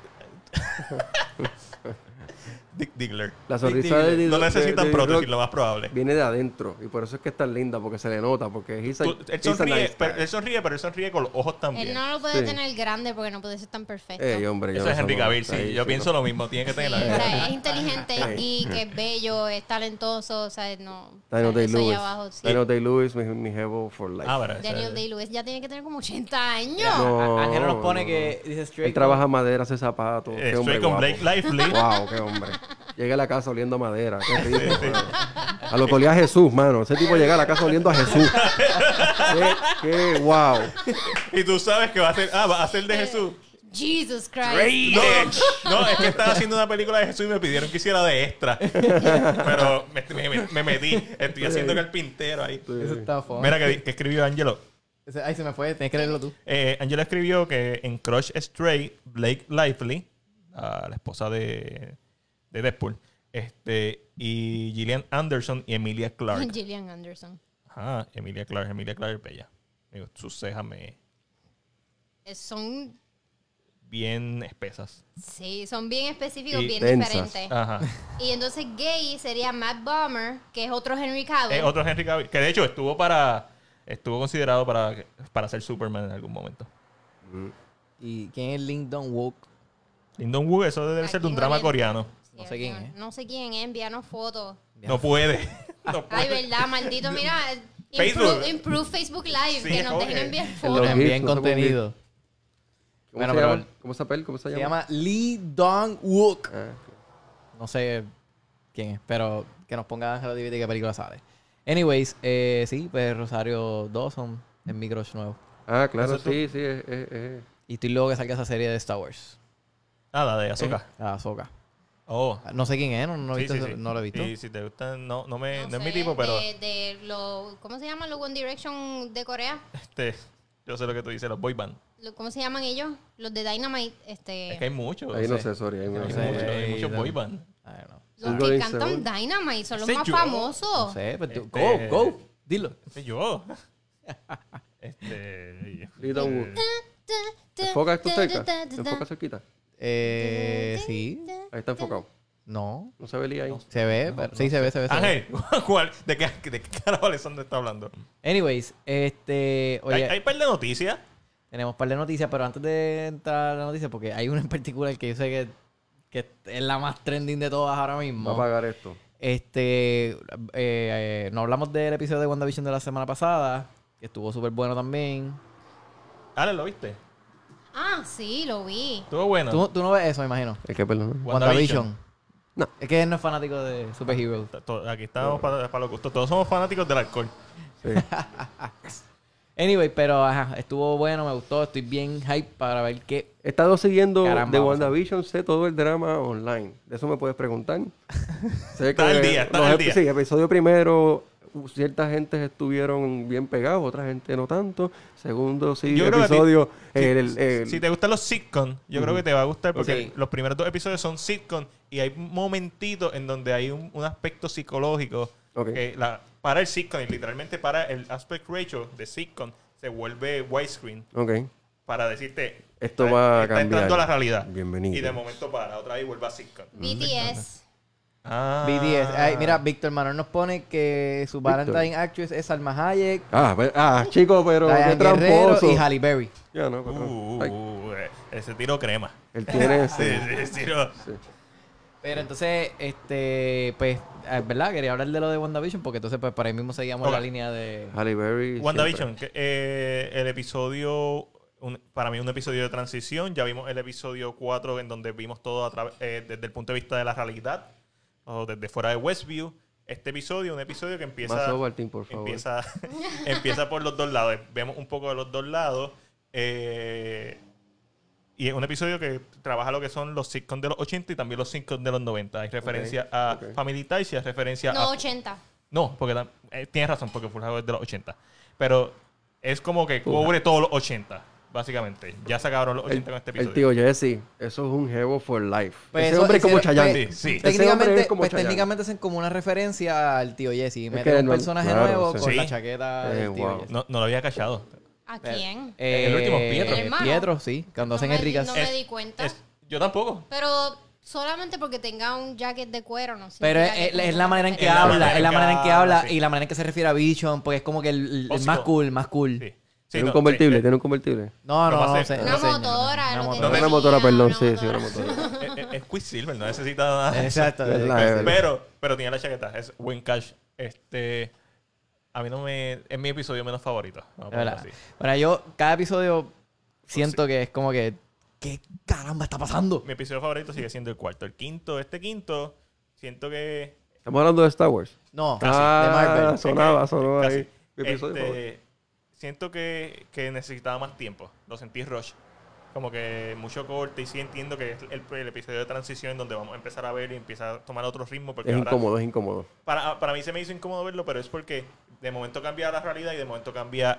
Dick Diggler. La sonrisa de The No de necesitan The prótesis, Rock lo más probable. viene de adentro. Y por eso es que es tan linda, porque se le nota. Porque Él sonríe, pero él sonríe con los ojos también. Él no lo puede Sí. tener grande porque no puede ser tan perfecto. Hombre, yo Eso no es sé, Henry no. Cavill, sí. Ahí, Yo sí, pienso no. lo mismo. Tiene que Sí, tener o la... sea, es inteligente, es geek, es bello, es talentoso, o sea, no. Daniel eso ahí Day-Lewis. abajo, sí. Daniel Day-Lewis, mi jevo for life. Ah, pero ese- Daniel Day-Lewis ya tiene que tener como 80 años. No, Ángel nos pone no, que dice straight. Él trabaja madera, hace zapatos. Qué hombre Estoy con guapo. Blake Lively. Wow, qué hombre. Llega a la casa oliendo a madera. Qué rico, mano. A lo que olía a Jesús, mano. Ese tipo llega a la casa oliendo a Jesús. Qué wow. Y tú sabes que va a ser de Jesús. Jesus Christ. No, es que estaba haciendo una película de Jesús y me pidieron que hiciera de extra. Pero me metí. Estoy haciendo carpintero ahí. Eso está fun. Mira que escribió Angelo. Ay, se me fue. Tienes que leerlo tú. Angelo escribió que en Crush Stray, Blake Lively, la esposa de Deadpool, y Gillian Anderson y Emilia Clarke. Gillian Anderson. Ajá, Emilia Clarke es bella. Sus cejas Son, bien espesas. sí, son bien específicos, Y bien densas. diferentes. Ajá. Y entonces gay sería Matt Bomer, que es otro Henry Cavill. Otro Henry Cavill, que de hecho estuvo considerado para ser Superman en algún momento. ¿Y quién es Lyndon Wook? Lyndon Wook, eso debe ser de un Aquí drama jodiendo. coreano. Sí, No sé quién es. No sé quién es, envíanos fotos. No puede. No Ay, puede. verdad, maldito, mira. Facebook. Improve Facebook Live, Sí, que nos dejen oye. enviar Los Nos fotos. gifs, envíen no sé contenido. ¿Cómo Bueno, se pero- llama? ¿Cómo se Se llama? llama Lee Dong-wook. Ah, No sé quién es, pero que nos ponga Ángel DVD qué película sale. Anyways, sí, pues Rosario Dawson es mi crush nuevo. claro, Eso sí. Es. Y estoy luego que salga esa serie de Star Wars. La de Ahsoka. La Ahsoka. Oh. No sé quién es, no, he Sí, visto sí, eso, sí. no lo he visto. Y si te gustan, no es sé, mi tipo, pero ¿cómo se llaman los One Direction de Corea? yo sé lo que tú dices, los boy band. ¿Cómo se llaman ellos? Los de Dynamite. Es que hay muchos. Ahí no sé. sé, sorry. Ahí no Hay sé. sé. muchos, hay muchos no. boy band. I don't know. Los Algo que dice, cantan ¿no? Dynamite son los Ese más yo. famosos. No sé, pues tú, Este- go, dilo. Ese yo. Lee Dong-wook. ¿Enfoca esto cerca? ¿Enfoca cerquita? Sí. Ahí está enfocado. No. No se ve Lee ahí. Se ve, pero sí se ve, se ve. Ángel, ¿cuál? ¿De qué carajo Alexander está hablando? Anyways, Hay oye, un par de noticias. tenemos un par de noticias, pero antes de entrar a la noticia, porque hay una en particular que yo sé que es la más trending de todas ahora mismo. Va a pagar esto. No hablamos del episodio de WandaVision de la semana pasada, que estuvo súper bueno también. Ale, ¿lo viste? Ah, sí, lo vi. Estuvo bueno. ¿Tú no ves eso, me imagino? Es que perdón. WandaVision. No. Es que él no es fanático de superheroes. Aquí estamos para los gustos. Todos somos fanáticos del alcohol. Sí. Anyway, pero ajá, estuvo bueno, me gustó. Estoy bien hype para ver qué. He estado siguiendo Caramba, de vamos. WandaVision, sé todo el drama online. De eso me puedes preguntar. Sé Está al día, está los al día. Sí, episodio primero, cierta gente estuvieron bien pegados, otra gente no tanto. Segundo, sí, Yo creo que a ti- episodio. Si te gustan los sitcoms, yo creo que te va a gustar porque Ok. los primeros 2 episodios son sitcoms y hay momentitos en donde hay un aspecto psicológico Ok. que para el sitcom y literalmente para el aspect ratio de sitcom se vuelve widescreen Ok. para decirte Esto va a está cambiar. entrando a la realidad. Bienvenido. Y de momento para otra vez y vuelve a sitcom. BTS. BTS. Ay, mira, Víctor Manuel nos pone que su Valentine Actress es Salma Hayek, Chico, pero Diane qué Guerrero tramposo. y Halle Berry. Ya no, pero. Ay, Ese tiro crema. él tiene. Sí, ese tiro. Pero entonces, pues, ¿verdad? Quería hablar de lo de WandaVision porque entonces, pues, por ahí mismo seguíamos Ok. la línea de... Halle Berry. WandaVision, el episodio, para mí un episodio de transición. Ya vimos el episodio 4 en donde vimos todo desde el punto de vista de la realidad, o desde fuera de Westview. Este episodio, un episodio que Más empieza, Ovaltine, por favor. empieza por los dos lados. Vemos un poco de los dos lados. Y es un episodio que trabaja lo que son los sitcoms de los 80 y también los sitcoms de los 90. Hay referencia a Family Ties y hay referencia No, a... 80. No, porque tienes razón, porque Full House es de los 80. Pero es como que cubre todos los 80, básicamente. Ya se acabaron los 80 con este episodio. El tío Jesse, eso es un jevo for life. Pues Ese eso- hombre es como ese- Chayanne. pues, Sí, sí. Ese hombre es como Chayanne. técnicamente hacen como una referencia al tío Jesse. que Meten un no- personaje claro, nuevo sí. con Sí. la chaqueta del tío wow. Jesse. No lo había cachado. ¿A quién? El último, Pietro. ¿El hermano? Pietro, sí. Cuando hacen me, Enrique. no me di cuenta. Yo tampoco. Pero solamente porque tenga un jacket de cuero, no sé. Pero es la manera en que Es la habla, manera es la en que manera en que habla, habla sí. y la manera en que se refiere a Bichon, porque es como que el Básico. más cool, más cool. Sí. Sí, Tiene un no, convertible, sí, tiene un convertible. No, Lo no, no pasé. sé. Una no sé, motora, una lo motora. tenía, Una motora, perdón, una sí, motora. una motora. es Quicksilver, no necesita nada. Exacto. Es la- Pero tiene la chaqueta. Es Win Cash. A mí no me... Es mi episodio menos favorito. Vamos a Es ponerlo verdad. así. Bueno, yo cada episodio siento que es como que ¿qué caramba está pasando? Mi episodio favorito sigue siendo el cuarto. El quinto, siento que... Estamos hablando de Star Wars. No, Casi. de Marvel. Sonó Casi. ahí. Mi episodio favorito. Siento que necesitaba más tiempo. Lo sentí rush. Como que mucho corte. Y sí entiendo que es el episodio de transición donde vamos a empezar a ver y empieza a tomar otro ritmo. Porque Es ahora, incómodo, es incómodo. para mí se me hizo incómodo verlo, pero es porque de momento cambia a la realidad y de momento cambia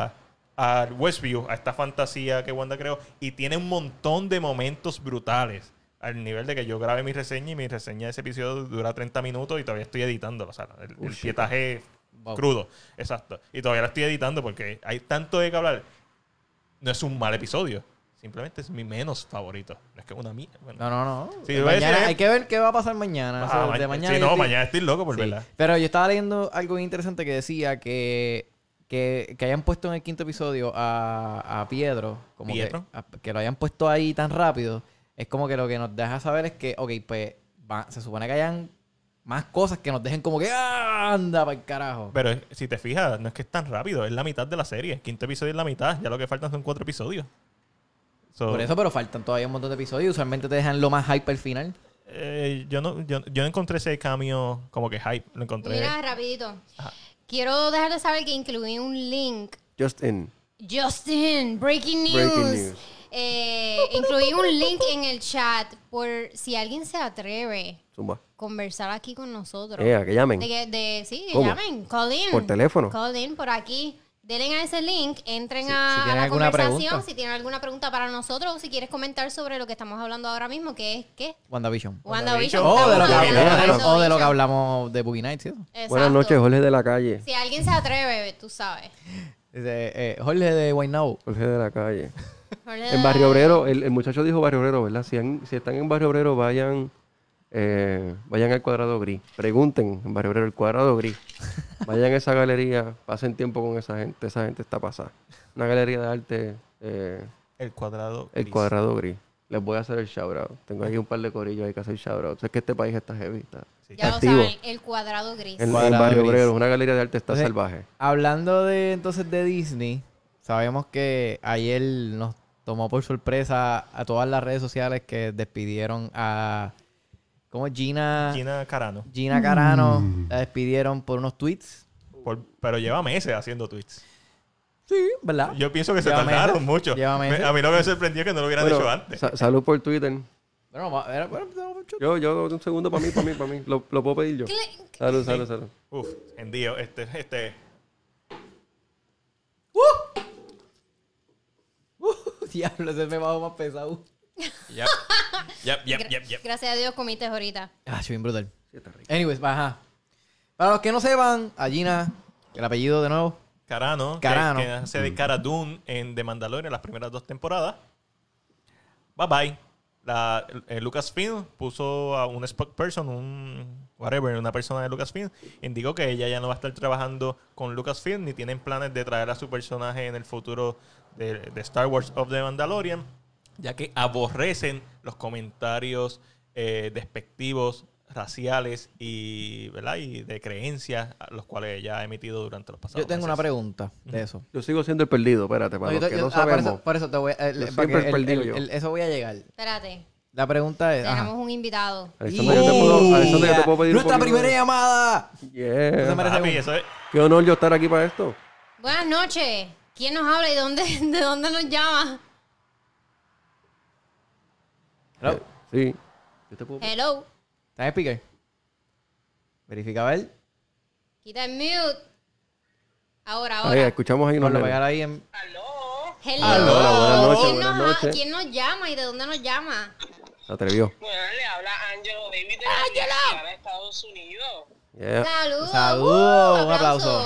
a Westview, a esta fantasía que Wanda creó. Y tiene un montón de momentos brutales. Al nivel de que yo grabé mi reseña y mi reseña de ese episodio dura 30 minutos y todavía estoy editándolo. O sea, el pietaje Wow. crudo. Exacto. Y todavía lo estoy editando porque hay tanto de qué hablar. No es un mal episodio. Simplemente es mi menos favorito. No es que una mía. Bueno. No. Sí, voy a Mañana, decir- hay que ver qué va a pasar mañana. Ah, Eso, de mañana sí, yo no, estoy- mañana estoy loco por Sí. verla. Pero yo estaba leyendo algo bien interesante que decía que hayan puesto en el quinto episodio a Pietro, como ¿Pietro? que lo hayan puesto ahí tan rápido, es como que lo que nos deja saber es que, ok, pues se supone que hayan más cosas que nos dejen como que anda para el carajo. Pero si te fijas, no es que es tan rápido. Es la mitad de la serie. El quinto episodio es la mitad. Ya lo que faltan son 4 episodios. So, Por eso, pero faltan todavía un montón de episodios. Usualmente te dejan lo más hype al final. yo no encontré ese cambio como que hype. Lo encontré. Mira, rapidito. Ajá. Quiero dejar de saber que incluí un link. Justin. Justin, breaking news. Breaking news. Incluí un link en el chat por si alguien se atreve Zumba. a conversar aquí con nosotros. Que llamen. Sí, que ¿Cómo? llamen. Call in. Por teléfono. Call in por aquí. Denle a ese link, entren Si a tienen la alguna conversación. pregunta. Si tienen alguna pregunta para nosotros o si quieres comentar sobre lo que estamos hablando ahora mismo, que es ¿qué? WandaVision. WandaVision. O de lo que Estamos hablando hablamos, o de lo que WandaVision. hablamos de Boogie Nights. ¿sí? Exacto. Buenas noches, Jorge de la calle. Si alguien se atreve, tú sabes. Jorge de Guaynabo. Jorge de la calle. Jorge En Barrio Obrero, el muchacho dijo Barrio Obrero, ¿verdad? Si están en Barrio Obrero, vayan al Cuadrado Gris. Pregunten en Barrio Obrero el Cuadrado Gris. Vayan a esa galería, pasen tiempo con esa gente. Esa gente está pasada. Una galería de arte, El cuadrado. el gris. Cuadrado Gris. Les voy a hacer el shout-out. Tengo ahí un par de corillos, hay que hacer shout-out. Es que este país está heavy, está Sí. Ya lo activo. saben, el cuadrado gris. En Cuadrado Barrio Gris. Obrero, una galería de arte está Entonces, salvaje. Hablando de Disney, sabemos que ayer nos tomó por sorpresa a todas las redes sociales que despidieron a... ¿Cómo es? Gina Carano. Carano. La despidieron por unos tweets. Pero lleva meses haciendo tweets. Sí, ¿verdad? Yo pienso que se Lleva tardaron meses. mucho. Lleva meses. A mí no me sorprendió que no lo hubieran Bueno, hecho antes. salud por Twitter. Bueno, bueno, Yo, un segundo para mí. ¿Lo puedo pedir yo? Salud. Uf, hendido. diablo, ese me bajó más pesado. Yep. Gracias a Dios comiste ahorita. Ah, bien brutal. Sí, está rico. Anyways, ajá. Para los que no sepan, a Gina, el apellido de nuevo. Carano. Carano. Que hace de Cara Dune en The Mandalorian las primeras 2 temporadas. Bye bye. Lucasfilm puso a un spokesperson, una persona de Lucasfilm, indicó que ella ya no va a estar trabajando con Lucasfilm ni tienen planes de traer a su personaje en el futuro de Star Wars of the Mandalorian, ya que aborrecen los comentarios despectivos, raciales y de creencias, los cuales ella ha emitido durante los pasados Yo tengo una meses. pregunta de eso. Yo sigo siendo el perdido, espérate, para No, los que no por sabemos. eso te voy a... Yo para siempre que perdido yo. eso voy a llegar. Espérate, La pregunta es... tenemos ajá. un invitado. Alexandra, yo te puedo pedir ¡Nuestra un poquito primera de- llamada! Yeah. No se merece Papi, uno. eso es... Qué honor yo estar aquí para esto. Buenas noches. ¿Quién nos habla y de dónde nos llama? Hello. Sí. Yo te puedo... Hello. ¿Estás en speaker? Verifica a ver. Quita el mute. Ahora. Ahí, escuchamos ahí. Por lo nene. pegar ahí en... Hello. Aló. Hola, buenas noches, ¿Quién buenas nos, noches. ¿Quién nos llama y de dónde nos llama? Se atrevió. Bueno, le habla Angelo David de ¡Ángelo! de Estados Unidos. Yeah. Saludos. Saludos, un aplauso.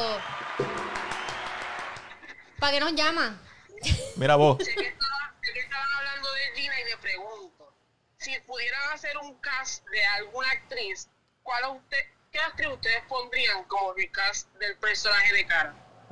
¿Para qué nos llama? Mira vos. Sé que estaban hablando de Gina y me pregunto, si pudieran hacer un cast de alguna actriz, ¿qué actriz ustedes pondrían como recast del personaje de Cara?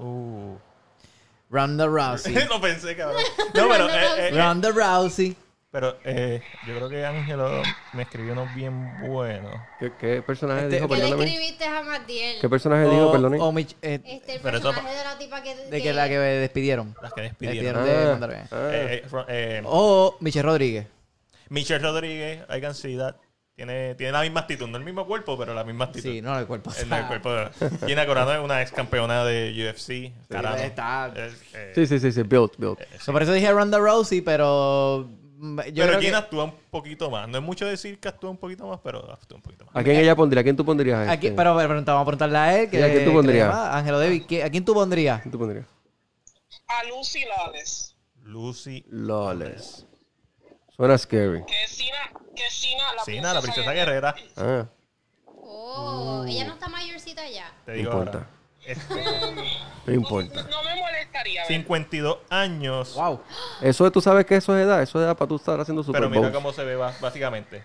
Ronda Rousey. No pensé, cabrón. No, pero... Ronda Rousey. Pero yo creo que Ángelo me escribió unos bien buenos. ¿Qué personaje Este- dijo? ¿Qué le Perdóname. escribiste a Matiel? ¿Qué personaje dijo? Perdóname. O El Pero eso- personaje de la tipa que... de que la que despidieron. Las que Despidieron despidieron. de Mandalorian. O Michelle Rodríguez. Michelle Rodríguez, I can see that. Tiene la misma actitud, no el mismo cuerpo, pero la misma actitud. Sí, no el cuerpo. El cuerpo de Gina Carano es una ex campeona de UFC. Carano. está. Sí. Build. So, por eso dije Ronda Rousey, pero... yo Pero creo Gina que actúa un poquito más. No es mucho decir que actúa un poquito más, pero actúa un poquito más. ¿A quién ella pondría? ¿A quién tú pondrías? aquí, pero vamos a preguntarle a él. Sí, ¿a quién tú pondrías? Ángelo David, ¿a quién tú pondrías? ¿A quién tú pondrías? A Lucy Lawless, Lucy Lawless. Suena scary. que es Sina, la princesa guerrera. Ah, Oh, ella no está mayorcita ya. Te no digo importa. ahora. No importa. No me molestaría. ver. 52 años. Wow. Eso tú sabes que eso es edad. Eso es edad para tú estar haciendo Super Pero mira Bowl. cómo se ve básicamente.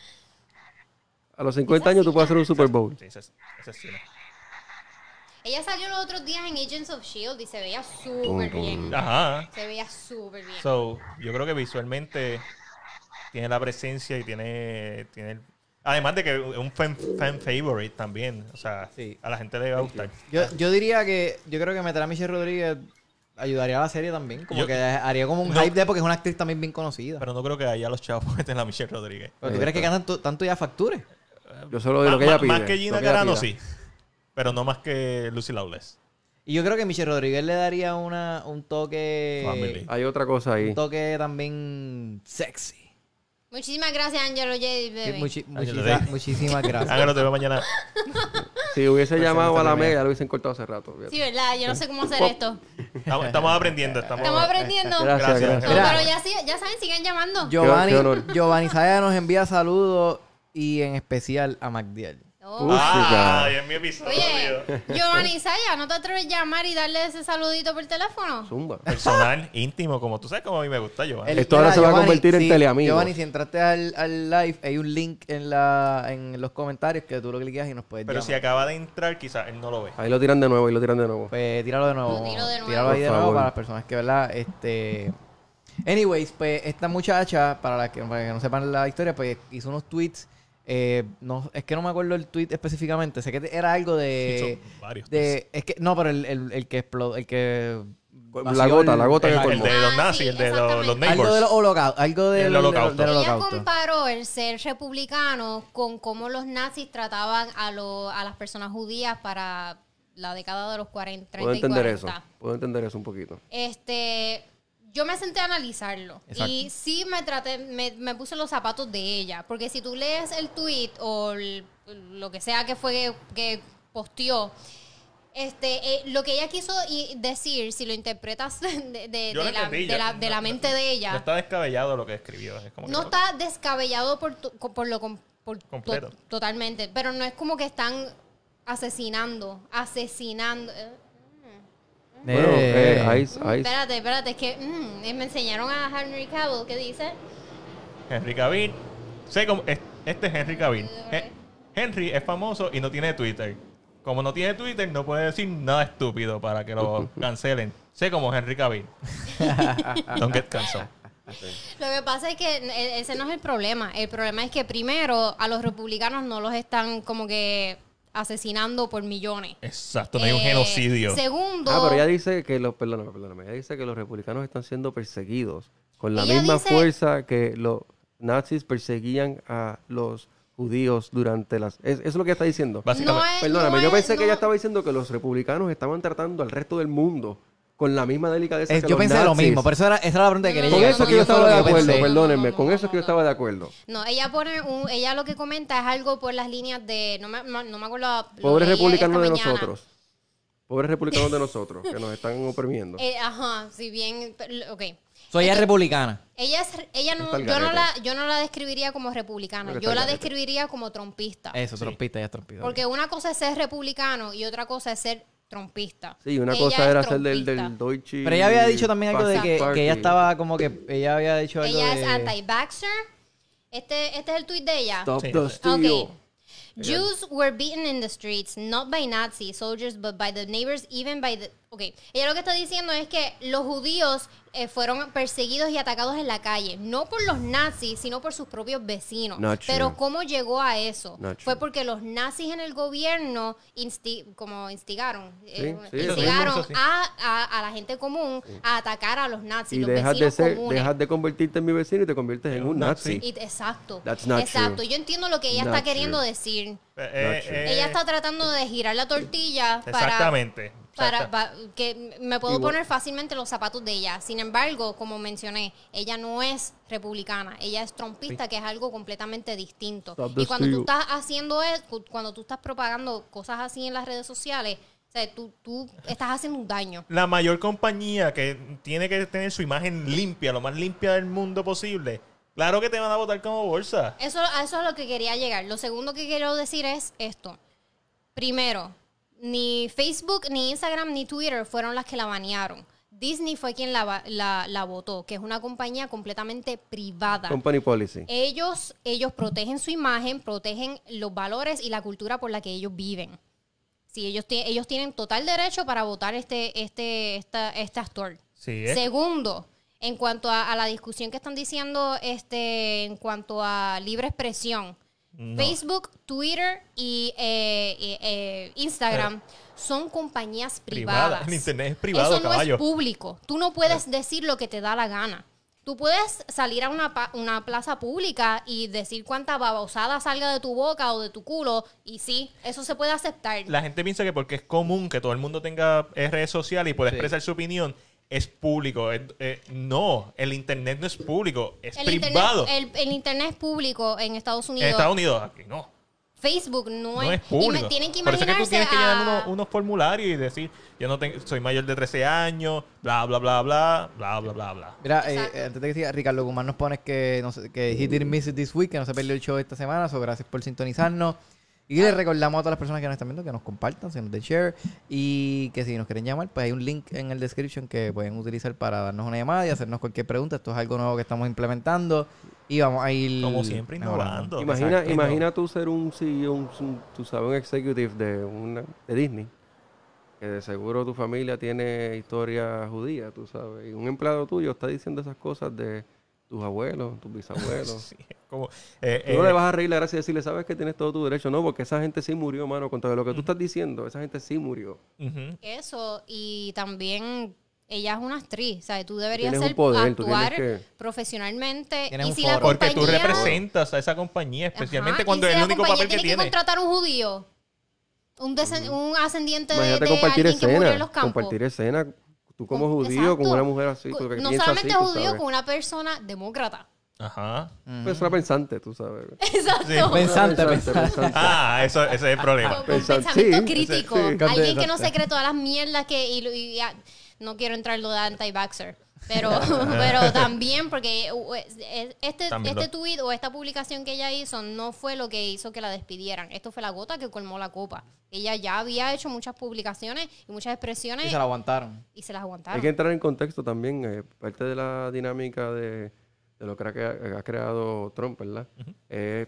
A los 50 años tú puedes hacer un Super Bowl. Sí, ese es cine. Ella salió los otros días en Agents of S.H.I.E.L.D. y se veía súper bien. Ajá. Se veía súper bien. So, yo creo que visualmente tiene la presencia y tiene además de que es un fan favorite también. O sea, Sí. a la gente le va a gustar. Yo diría que... Yo creo que meter a Michelle Rodríguez ayudaría a la serie también. Como Yo- que haría como un No. hype de porque es una actriz también bien conocida. Pero no creo que haya los chavos que estén la Michelle Rodríguez. ¿Pero tú crees que ganan tanto ya facture? Yo solo de lo que ella pide. Más que lo Gina que ella Carano, pida. sí. Pero no más que Lucy Lawless. Y yo creo que Michelle Rodríguez le daría un toque... Family. Hay otra cosa ahí. Un toque también sexy. Muchísimas gracias, Angelo J. Baby. David. Muchísimas gracias. Ángelo, te veo mañana. Si hubiese llamado a la también. Mega, ya lo hubiesen cortado hace rato. fíjate. Sí, ¿verdad? Yo no sé cómo hacer esto. Estamos aprendiendo. Estamos aprendiendo. Gracias, Gracias. No, gracias. pero ya saben, sigan llamando. Qué honor. Giovanni Saya nos envía saludos y en especial a MacDiel. Oh. Ah, y en mi episodio. Oye, Giovanni Saya, ¿no te atreves a llamar y darle ese saludito por teléfono? Zumba. Personal, íntimo, como tú sabes, como a mí me gusta, Giovanni. Esto ahora se va a convertir en teleamigos. Giovanni, si entraste al live, hay un link en los comentarios que tú lo clicas y nos puedes Pero si llamar. acaba de entrar, quizás él no lo ve. Ahí lo tiran de nuevo, Pues tíralo de nuevo. Lo tiro de nuevo. Tíralo ahí Por de nuevo favor. para las personas que, ¿verdad? Anyways, pues esta muchacha, para que no sepan la historia, pues hizo unos tweets. No, es que no me acuerdo el tweet específicamente. Sé que era algo de. Hizo varios Es que, no, pero el que explotó. El que. La gota que El colmó. de los Ah, nazis, sí, el de los exactamente. neighbors. Algo de los holocaustos. Algo El holocausto. del Ella holocausto. comparó el ser republicano con cómo los nazis trataban a las personas judías para la década de los 30 Puedo y entender 40. eso. Puedo entender eso un poquito. Yo me senté a analizarlo. Exacto. Y sí me puse los zapatos de ella. Porque si tú lees el tweet o lo que sea que fue que posteó, lo que ella quiso decir, si lo interpretas Yo lo entendí, de la mente de No ella, está descabellado lo que escribió. Es como que no está descabellado por Completo. totalmente. Pero no es como que están asesinando. Bueno, Ice. Espérate, es que me enseñaron a Henry Cavill, ¿qué dice? Henry Cavill. Sé cómo, este es Henry Cavill. Henry es famoso y no tiene Twitter. Como no tiene Twitter, no puede decir nada estúpido para que lo cancelen. Sé como Henry Cavill. Don't get canceled. Lo que pasa es que ese no es el problema. El problema es que primero a los republicanos no los están como que asesinando por millones. Exacto, no hay un genocidio. Segundo, Pero ella dice que perdóname. Ella dice que los republicanos están siendo perseguidos con la Ella misma dice- fuerza que los nazis perseguían a los judíos durante las... Eso es lo que ella está diciendo. Básicamente. No es- Perdóname, no yo es- pensé que no- ella estaba diciendo que los republicanos estaban tratando al resto del mundo con la misma delicadeza que Yo los pensé lo nazis. mismo, pero esa era la pregunta que quería Con llegar. eso porque que yo fue lo estaba de yo acuerdo, pensé. perdónenme, No, con no, eso que yo no, estaba de acuerdo. No, ella ella lo que comenta es algo por las líneas de, no me acuerdo. lo Pobres leí republicanos de esta mañana. nosotros. Pobres republicanos de nosotros, que nos están oprimiendo. Ajá, si bien, ok. Soy ella Es que republicana. ella no, Está el yo no la describiría como republicana, Creo que yo está la el garete. describiría como trompista. Eso, trompista, ella es trompista. Porque una cosa es ser republicano y otra cosa es ser trompista. Sí, una Ella cosa es era ser del trompista. Deutsche. Pero ella había dicho también algo de que Party. ella estaba como que... Ella había dicho algo Ella de... es anti-vaxxer. Este es el tweet de ella. Stop Sí, the sí. steal. Okay. Jews were beaten in the streets, not by Nazi soldiers, but by the neighbors, even by the... Okay. Ella lo que está diciendo es que los judíos fueron perseguidos y atacados en la calle, no por los nazis, sino por sus propios vecinos. Not true. Pero ¿cómo llegó a eso? Not Fue true. porque los nazis en el gobierno instigaron eso sí. a la gente común a atacar a los nazis, Y los dejas vecinos comunes. dejas de convertirte en mi vecino y te conviertes en un nazi. Exacto. That's not Exacto. true. Yo entiendo lo que ella Not está queriendo true. decir. true. Ella está tratando de girar la tortilla Exactamente. para que me puedo Igual. poner fácilmente los zapatos de ella. Sin embargo, como mencioné, ella no es republicana, ella es trompista, que es algo completamente distinto. Stop the Y cuando tú steal. estás haciendo eso, cuando tú estás propagando cosas así en las redes sociales, o sea, tú estás haciendo un daño. La mayor compañía que tiene que tener su imagen limpia, lo más limpia del mundo posible, claro que te van a votar como bolsa. Eso es lo que quería llegar. Lo segundo que quiero decir es esto. Primero, ni Facebook, ni Instagram, ni Twitter fueron las que la banearon. Disney fue quien la votó, que es una compañía completamente privada. Company policy. Ellos protegen su imagen, protegen los valores y la cultura por la que ellos viven. Sí, ellos tienen total derecho para votar este actor. Sí, Segundo, en cuanto a la discusión que están diciendo en cuanto a libre expresión, No. Facebook, Twitter y Instagram son compañías privadas. El internet es privado, Eso no caballo. es público. Tú no puedes decir lo que te da la gana. Tú puedes salir a una plaza pública y decir cuánta babosada salga de tu boca o de tu culo, y sí, eso se puede aceptar. La gente piensa que porque es común que todo el mundo tenga redes sociales y puede Sí. expresar su opinión, es público. No, el internet no es público, es El privado. el internet es público en Estados Unidos. En Estados Unidos, aquí no. Facebook no No es público. Tienen que Por eso es que tú imaginarse tienes que llenar a- unos formularios y decir, yo no soy mayor de 13 años, bla, bla, bla, bla, bla, bla, bla, bla. Mira, Exacto. antes de que siga, Ricardo Guzmán nos pone que he didn't miss it this week, que no se perdió el show esta semana, so gracias por sintonizarnos. Y le recordamos a todas las personas que nos están viendo que nos compartan, que nos den share, y que si nos quieren llamar, pues hay un link en el description que pueden utilizar para darnos una llamada y hacernos cualquier pregunta. Esto es algo nuevo que estamos implementando y vamos a ir Como siempre, mejorando. innovando. Exacto, Imagina tú ser un CEO, tú sabes, un executive de Disney, que de seguro tu familia tiene historia judía, tú sabes, y un empleado tuyo está diciendo esas cosas de tus abuelos, tus bisabuelos. Sí, como, Tú no le vas a reír la gracia y decirle, sabes que tienes todo tu derecho. No, porque esa gente sí murió, mano. Contra lo que tú estás diciendo, esa gente sí murió. ujú. Eso, y también ella es una actriz, ¿sabes? Tú deberías Tienes un poder, tú actuar tienes que- profesionalmente. Tienes Y un si la foro. Porque tú compañía- representas a esa compañía, especialmente Ajá, cuando y es si el la único compañía papel que tiene tiene. contratar un judío, un ascendiente de Imagínate compartir alguien que murió en escena. los campos. Compartir escena. Tú como judío, Exacto. con una mujer así. porque No piensa solamente así, tú judío, sabes. con una persona demócrata. Ajá. Pues una pensante, tú sabes. Exacto. Sí. Pensante, pensante. Ah, ese es el problema. Con Pensar- pensamiento sí, crítico. sí. Alguien que no se cree todas las mierdas que... no quiero entrar en lo de anti-vaxxer. Pero también porque También este tweet o esta publicación que ella hizo no fue lo que hizo que la despidieran. Esto fue la gota que colmó la copa. Ella ya había hecho muchas publicaciones y muchas expresiones Y se la aguantaron. y se las aguantaron. Hay que entrar en contexto también. Parte de la dinámica de lo que ha creado Trump, ¿verdad? Es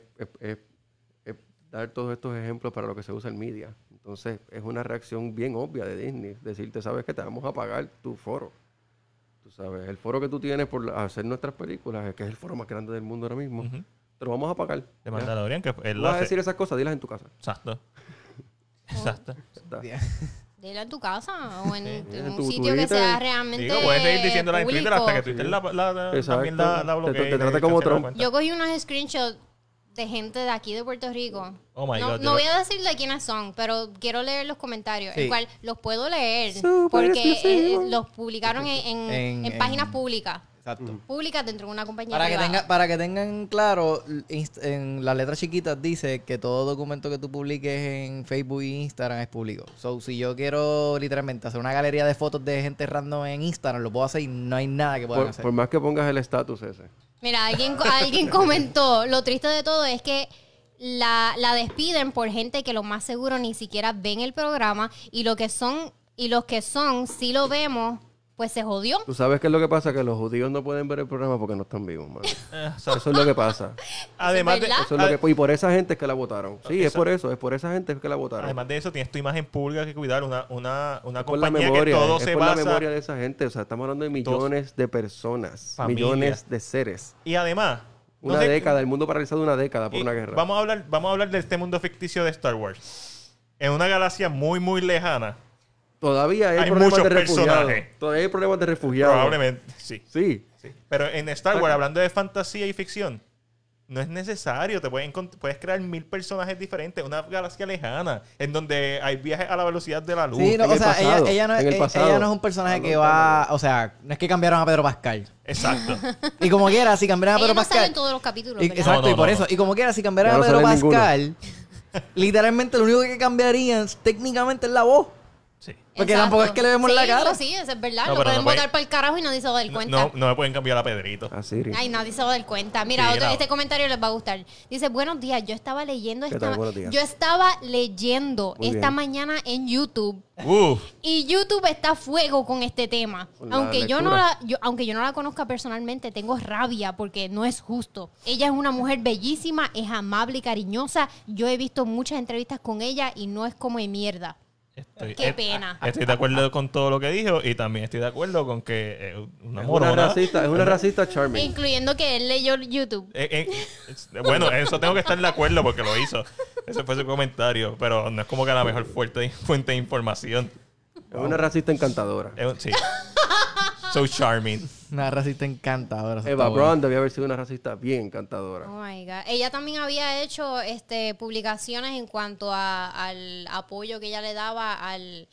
dar todos estos ejemplos para lo que se usa el media. Entonces, es una reacción bien obvia de Disney. Decirte, ¿sabes qué? Te vamos a pagar tu foro. Tú sabes, el foro que tú tienes por hacer nuestras películas, que es el foro más grande del mundo ahora mismo, Ujú. te lo vamos a pagar. De Mandalorian, que él Tú lo vas a hace. decir esas cosas, dilas en tu casa. Exacto. Exacto. Ya está. Dile en tu casa o en En un tu sitio que Twitter. sea realmente Digo, puedes seguir diciéndola en Twitter público. hasta que Twitter también la Exacto. bloquee. Te trate como Trump. Yo cogí unos screenshots de gente de aquí de Puerto Rico. Oh my no, God, no voy a decir de quiénes son, pero quiero leer los comentarios, Sí. el cual los puedo leer Súper porque exclusivo. los publicaron en páginas públicas. Exacto. Públicas dentro de una compañía privada. Para que tengan claro, en las letras chiquitas dice que todo documento que tú publiques en Facebook e Instagram es público. So, si yo quiero literalmente hacer una galería de fotos de gente random en Instagram, lo puedo hacer y no hay nada que puedan hacer. Por más que pongas el estatus ese. Mira, alguien comentó, lo triste de todo es que la despiden por gente que lo más seguro ni siquiera ven el programa y los que son, si lo vemos, pues se jodió. Tú sabes qué es lo que pasa, que los judíos no pueden ver el programa porque no están vivos, mano. Exacto. Eso es lo que pasa. Además de, ¿verdad? Eso es lo que, y por esa gente es que la votaron. Sí, es Exacto. por eso, es por esa gente es que la votaron. además de eso, tienes tu imagen pública que cuidar. Una Es por la compañía memoria, que todo es se por la basa. memoria de esa gente. O sea, estamos hablando de millones de personas, Familia. millones de seres. Y además, no Una sé- década, el mundo paralizado una década por y una guerra. Vamos a hablar de este mundo ficticio de Star Wars. En una galaxia muy, muy lejana. Todavía hay Hay problemas muchos de refugiados. personajes. Todavía hay problemas de refugiados. Probablemente, sí. Sí. Sí. Pero en Star Wars, hablando de fantasía y ficción, no es necesario. Puedes crear 1000 personajes diferentes. Una galaxia lejana, en donde hay viajes a la velocidad de la luz. Sí, no, En o el sea, pasado, ella no en el es, pasado. ella no es un personaje que va... O sea, no es que cambiaron a Pedro Pascal. Exacto. Y como quiera, si cambiaran a Ella Pedro no sale Pascal... en todos los capítulos, Y- ¿verdad? exacto, No, y por no, eso. no. Y como quiera, si cambiaran Ya a no Pedro sale en ninguno. Pascal, literalmente lo único que cambiarían técnicamente es la voz. Sí. Porque Exacto. tampoco es que le vemos la cara. Sí, eso es verdad. No, lo pero pueden no puede- botar para el carajo y nadie se va a dar cuenta. No me pueden cambiar a Pedrito. A Siri. Ay, nadie se va a dar cuenta. Mira, Sí, no. este comentario les va a gustar. Dice, buenos días, yo estaba leyendo ¿Qué tal? Buenos días. yo estaba leyendo Muy esta bien. mañana en YouTube Uf. y YouTube está a fuego con este tema. Con la Aunque yo, lectura. aunque yo no la conozca personalmente, tengo rabia porque no es justo. Ella es una mujer bellísima, es amable y cariñosa. Yo he visto muchas entrevistas con ella y no es como de mierda. Qué pena. Estoy de acuerdo con todo lo que dijo y también estoy de acuerdo con que una Es una morona. racista, es una racista charming. Incluyendo que él leyó YouTube. Bueno, eso tengo que estar de acuerdo porque lo hizo. Ese fue su comentario, pero no es como que la mejor fuente de información. Es una racista encantadora. Sí. So charming. Una racista encantadora. eso Eva está bueno. Braun debía haber sido una racista bien encantadora. Oh my God. Ella también había hecho publicaciones en cuanto al apoyo que ella le daba al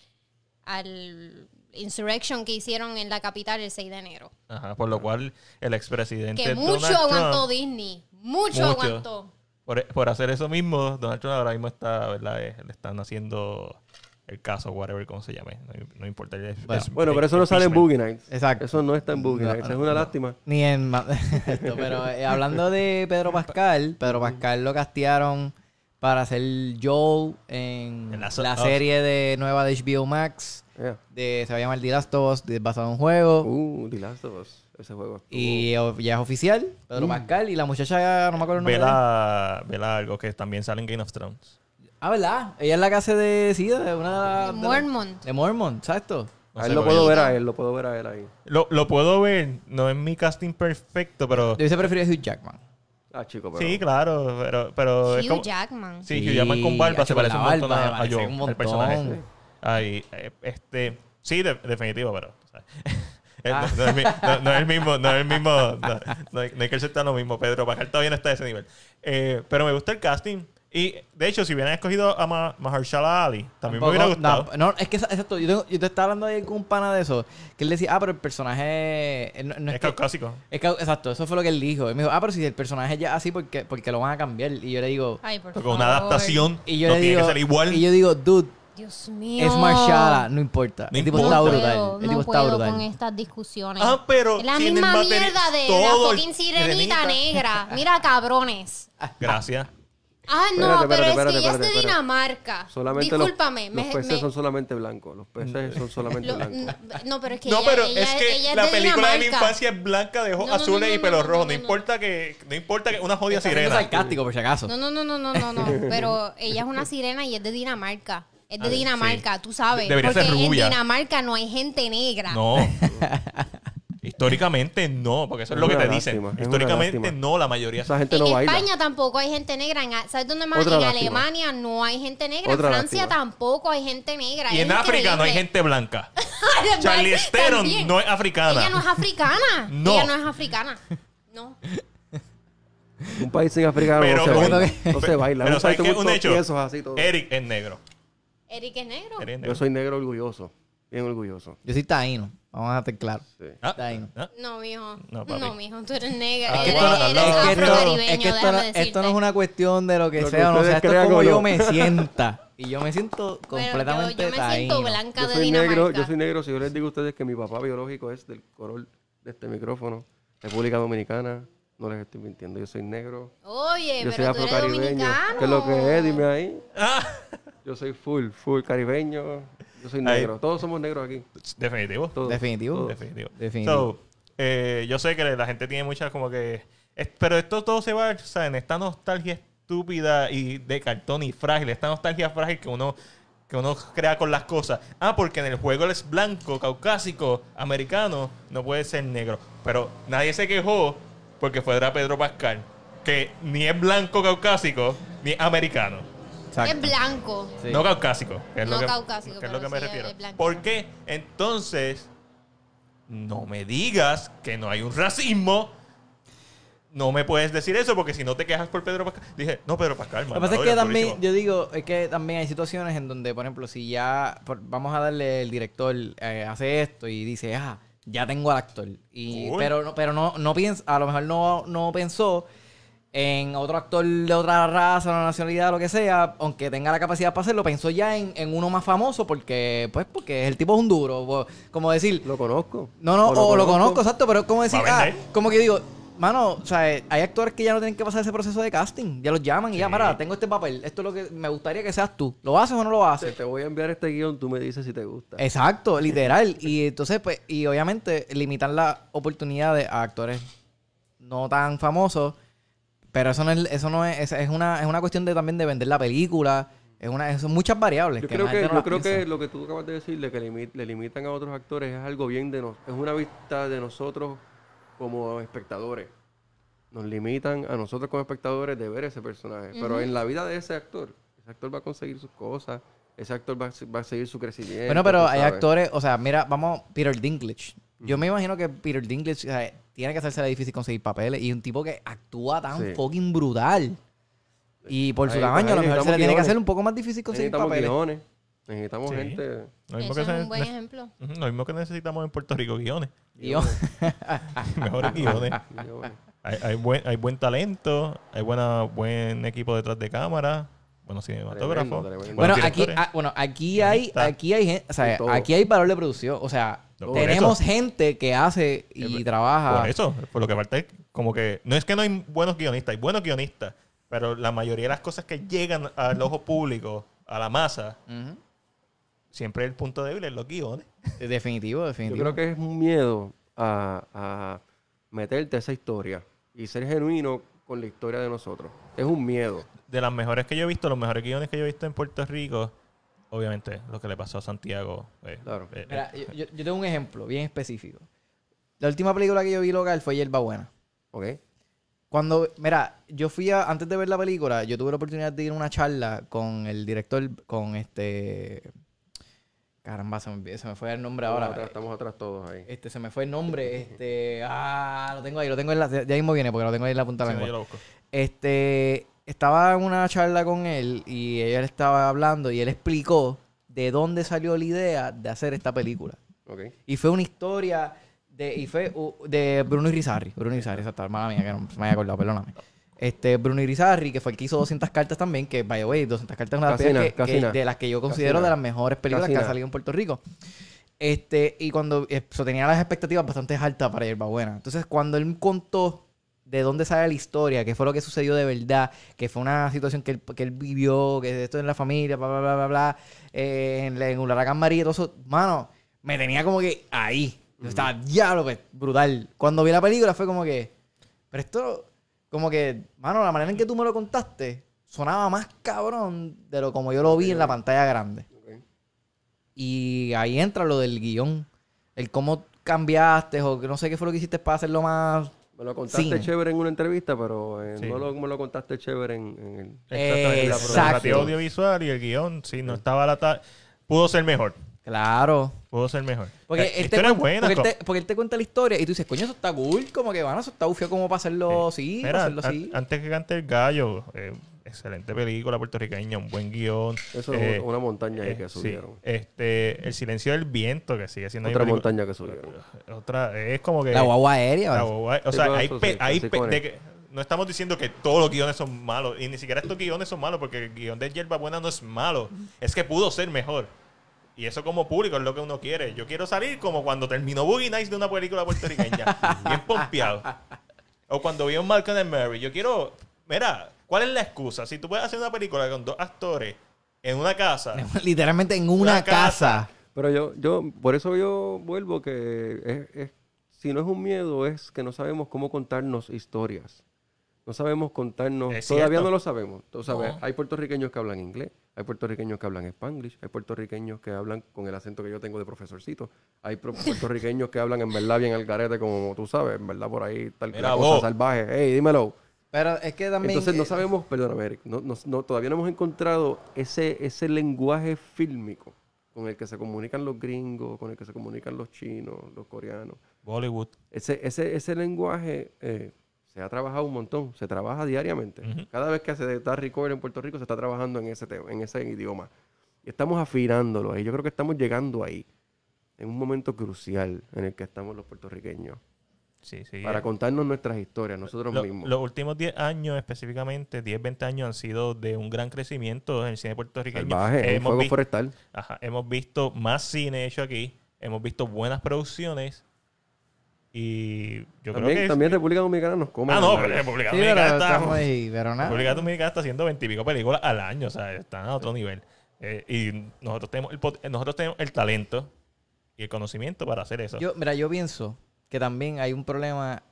insurrection que hicieron en la capital el 6 de enero. Ajá, por lo cual el expresidente Que mucho Donald aguantó Trump, Disney. Mucho aguantó. por hacer eso mismo, Donald Trump ahora mismo está, ¿verdad? Le están haciendo el caso, whatever, como se llame. No importa. Bueno, pero eso no sale en Boogie Nights. Exacto. Eso no está en Boogie No, Nights. Es una lástima. Ni en... esto, pero hablando de Pedro Pascal lo castearon para hacer Joel en En la la serie de nueva de HBO Max. Yeah. Se va a llamar The Last of Us, basado en un juego. The Last of Us. Ese juego. estuvo- Y ya es oficial, Pedro Pascal. Y la muchacha, no me acuerdo el nombre. Vela algo que también sale en Game of Thrones. Ah, ¿verdad? Ella es la que hace de una De Mormon. De Mormon, exacto. No A sé, él lo porque puedo yo- ver a él, lo puedo ver a él ahí. Lo puedo ver, no es mi casting perfecto, pero... Yo hubiese preferido a Hugh Jackman. Ah, chico, pero... Sí, claro, pero es Hugh como... Jackman. Sí, Hugh Jackman con barba se con parece la un montón barba, a se parece Joel, un el montón. personaje. Ay, sí, definitivo, pero... o sea, Ah. no es el mismo, no hay que aceptar lo mismo. Pedro Pascal todavía no está a ese nivel. Pero me gusta el casting. Y, de hecho, si hubieran escogido a Mahershala Ali, también me hubiera gustado. No, es que exacto. Yo te estaba hablando ahí con un pana de eso. Que él decía, pero el personaje. No Es caucásico. exacto, eso fue lo que él dijo. Él me dijo, pero si el personaje ya es así, porque lo van a cambiar. Y yo le digo. Ay, por Porque favor. una adaptación Y yo no le tiene digo. que ser igual. Y yo digo, dude, Dios mío. es Mahershala, no importa. No el tipo importa. está No brutal. puedo, El tipo no está puedo brutal. con estas discusiones. Ah, pero es la si en el misma material- mierda de la todo el- fucking sirenita negra. Mira, cabrones. Gracias. Ah, no, Espérate, pero espérate, es que ella es espérate, de espérate. Dinamarca. Solamente Discúlpame. los peces son solamente blancos. Los peces son solamente blancos. No, pero es que No, ella, pero ella- es que ella es la de película de mi Dinamarca. infancia es blanca, de ojos No, no, azules no, y no, pelo no, rojo. no, No no. importa que una jodida Está siendo sirena. sarcástico, por si acaso. No. Pero ella es una sirena y es de Dinamarca. Es de Dinamarca, tú sabes. Debería ser porque rubia. en Dinamarca no hay gente negra. No. Históricamente no, porque eso es Es lo que una te dicen. lástima, es una Históricamente lástima. no, la mayoría. Esa gente En no baila. España tampoco hay gente negra. ¿Sabes dónde más? Otra En lástima. Alemania no hay gente negra. Otra en Francia lástima. tampoco hay gente negra. Y Es en África no hay increíble. gente blanca. Además, Charlize Theron también. no es africana. Ella no es africana. No. Ella no es africana. No. Un país sin africano Pero no se uno baila. que- No se baila. Pero Un ¿sabes país qué? con Un muchos hecho. tiesos así todo. Eric es negro. Eric es negro. Eric es negro. Yo soy negro orgulloso. Bien orgulloso. Yo soy taíno. Vamos a estar claros. Sí. Ah, Taíno. ah, No, mijo. No, papi. No, mijo. Tú eres negra. Ah, eres bueno, no, eres no, es que afrocaribeño, esto, no, déjame decirte. esto no es una cuestión de lo que Lo que sea o no sea, ustedes esto es crean como o yo no. me sienta. Y yo me siento Bueno, completamente yo me taíno. siento blanca Yo de soy Dinamarca. negro, yo soy negro. Si yo les digo a ustedes que mi papá biológico es del color de este micrófono, República Dominicana, no les estoy mintiendo. Yo soy negro. Oye, Yo soy pero tú eres afrocaribeño. dominicano. ¿Qué es lo que es? Dime ahí. Ah, Yo soy full caribeño. Yo soy Ahí. negro. Todos somos negros aquí. definitivo. Todos. Definitivo. Todos. Definitivo. Definitivo. So, yo sé que la gente tiene muchas como que... pero esto todo se va, o sea, en esta nostalgia estúpida y de cartón y frágil. Esta nostalgia frágil que uno crea con las cosas. Ah, porque en el juego él es blanco, caucásico, americano, no puede ser negro. Pero nadie se quejó porque fuera Pedro Pascal, que ni es blanco caucásico, ni es americano. Exacto. Es blanco. Sí. No caucásico. Que es No lo que, caucásico, que es lo pero que me sí refiero. es blanco. ¿Por qué? Entonces, no me digas que no hay un racismo. No me puedes decir eso porque si no te quejas por Pedro Pascal. Dije, no, Pedro Pascal, Lo que pasa es que también, yo digo, es que también hay situaciones en donde, por ejemplo, si ya, vamos a darle el director, hace esto y dice, ya tengo al actor. Y, Cool. pero no piensa, a lo mejor no pensó en otro actor de otra raza, una nacionalidad, lo que sea, aunque tenga la capacidad para hacerlo, pensó ya en uno más famoso porque el tipo es un duro. Como decir, Lo conozco. o lo conozco, exacto, pero es como decir, Va a vender. como que digo, mano, o sea, hay actores que ya no tienen que pasar ese proceso de casting, ya los llaman y ya, Sí. mira, tengo este papel, esto es lo que me gustaría que seas tú. ¿Lo haces o no lo haces? Te voy a enviar este guión, tú me dices si te gusta. Exacto, literal. Y entonces, pues, y obviamente limitar las oportunidades a actores no tan famosos, pero eso no es una cuestión de también de vender la película. Son muchas variables. Yo que creo la que, gente no las que piensa. lo que tú acabas de decir, de que le limitan a otros actores, es algo bien de nosotros. Es una vista de nosotros como espectadores. Nos limitan a nosotros como espectadores de ver ese personaje. Pero en la vida de ese actor va a conseguir sus cosas, ese actor va a seguir su crecimiento. Bueno, pero tú hay sabes. actores, o sea, mira, vamos, Peter Dinklage. Yo me imagino que Peter Dinklage, o sea, tiene que hacerse difícil conseguir papeles y un tipo que actúa tan Sí. fucking brutal. Y por su Ahí- tamaño, ahí a lo mejor se le necesitamos tiene que guiones. hacer un poco más difícil conseguir Necesitamos papeles. guiones, necesitamos Sí. gente... Lo mismo, Eso que es un buen ejemplo. Ujú, lo mismo que necesitamos en Puerto Rico, guiones. Y yo- Mejores guiones. guiones. Hay buen talento, hay buen equipo detrás de cámara, buenos cinematógrafos. Tremendo. Bueno, buenos aquí, directores. aquí hay gente, o sea, De todo. aquí hay valor de producción. O sea, Por tenemos eso. gente que hace y trabaja. Por eso, por lo que falta es como que... No es que no hay buenos guionistas, hay buenos guionistas, pero la mayoría de las cosas que llegan al ojo público, a la masa, Ujú. siempre el punto débil es los guiones. Definitivo, Yo definitivo. creo que es un miedo a meterte a esa historia y ser genuino con la historia de nosotros. Es un miedo. De las mejores que yo he visto, los mejores guiones que yo he visto en Puerto Rico, obviamente lo que le pasó a Santiago. Claro. Mira, yo tengo un ejemplo bien específico. La última película que yo vi local fue Yerba Buena. ¿Ok? Mira, yo antes de ver la película, yo tuve la oportunidad de ir a una charla con el director, con caramba, se me fue el nombre ahora. Estamos atrás todos ahí. Se me fue el nombre, lo tengo ahí, ya mismo viene porque lo tengo ahí en la punta de Sí, la no, yo lengua. lo busco. Estaba en una charla con él y él estaba hablando y él explicó de dónde salió la idea de hacer esta película. ¿Ok? Y fue una historia de Bruno Irizarry. Bruno Irizarry, exacto, hermana mía, que no se me había acordado, perdóname. Bruno Irizarry, que fue el que hizo 200 cartas también, que, by the way, 200 cartas es una de las películas Casina. de las que yo considero Casina. de las mejores películas que Casina. ha salido en Puerto Rico. Y cuando tenía las expectativas bastante altas para Yerba Buena. Entonces, cuando él contó de dónde sale la historia, qué fue lo que sucedió de verdad, que fue una situación que él vivió, que esto en la familia, bla, bla, bla, bla, bla, en Huracán María y todo eso, mano, me tenía como que ahí. Yo estaba, diablo, pues, brutal. Cuando vi la película fue como que, pero esto, como que, mano, la manera en que tú me lo contaste sonaba más cabrón de lo como yo lo vi en la pantalla grande. Ok. Y ahí entra lo del guión, el cómo cambiaste o que no sé qué fue lo que hiciste para hacerlo más... Me lo contaste Cine. chévere en una entrevista, pero Sí. no me lo contaste chévere en el... Exactamente. La Exacto. fotografía audiovisual y el guión, sí, no estaba pudo ser mejor. Claro. Pudo ser mejor. Porque La él te historia es cuenta, buena. porque él te cuenta la historia y tú dices, coño, eso está cool, como que, bueno, eso está bufio como para hacerlo así, para Mira, hacerlo así. antes que cante el gallo, excelente película puertorriqueña, un buen guión. Eso es una montaña ahí que Sí. subieron. El silencio del viento, que sigue siendo... Otra mi película- montaña que subieron. Otra, es como que... La guagua aérea. la ¿verdad? guagua- o Sí, sea, todo hay, eso pe- sí, hay pe- clasicones. de que- no estamos diciendo que todos los guiones son malos, y ni siquiera estos guiones son malos, porque el guión de Yerba Buena no es malo, es que pudo ser mejor. Y eso como público es lo que uno quiere. Yo quiero salir como cuando terminó Boogie Nights de una película puertorriqueña, bien pompeado. O cuando vi un Malcolm and Mary. Yo quiero... Mira, ¿cuál es la excusa? Si tú puedes hacer una película con 2 actores en una casa... Literalmente en una casa. Pero yo, por eso yo vuelvo que si no es un miedo, es que no sabemos cómo contarnos historias. No sabemos contarnos, Es todavía cierto. no lo sabemos. Tú sabes, No. hay puertorriqueños que hablan inglés, hay puertorriqueños que hablan Spanglish, hay puertorriqueños que hablan con el acento que yo tengo de profesorcito, hay puertorriqueños que hablan en verdad bien al garete, como tú sabes, en verdad por ahí tal Mira, la cosa vos. salvaje. Hey, dímelo. Pero es que también... Entonces no sabemos, perdóname, Eric, todavía no hemos encontrado ese lenguaje fílmico con el que se comunican los gringos, con el que se comunican los chinos, los coreanos. Bollywood. Ese lenguaje se ha trabajado un montón, se trabaja diariamente. Ujú. Cada vez que se da record en Puerto Rico se está trabajando en ese idioma. Y estamos afinándolo ahí. Yo creo que estamos llegando ahí, en un momento crucial en el que estamos los puertorriqueños, Sí, sí. para contarnos nuestras historias, nosotros mismos. Los últimos 10 años, específicamente, 10, 20 años, han sido de un gran crecimiento en el cine puertorriqueño. Salvaje, el fuego vi- forestal. Ajá, hemos visto más cine hecho aquí, hemos visto buenas producciones y yo creo que... También República Dominicana nos come. no, la pero madre. República Sí, Dominicana pero está... estamos ahí, pero nada. República Dominicana está haciendo 20 y pico películas al año, o sea, están a otro nivel. Y nosotros tenemos el talento y el conocimiento para hacer eso. Yo pienso que también hay un problema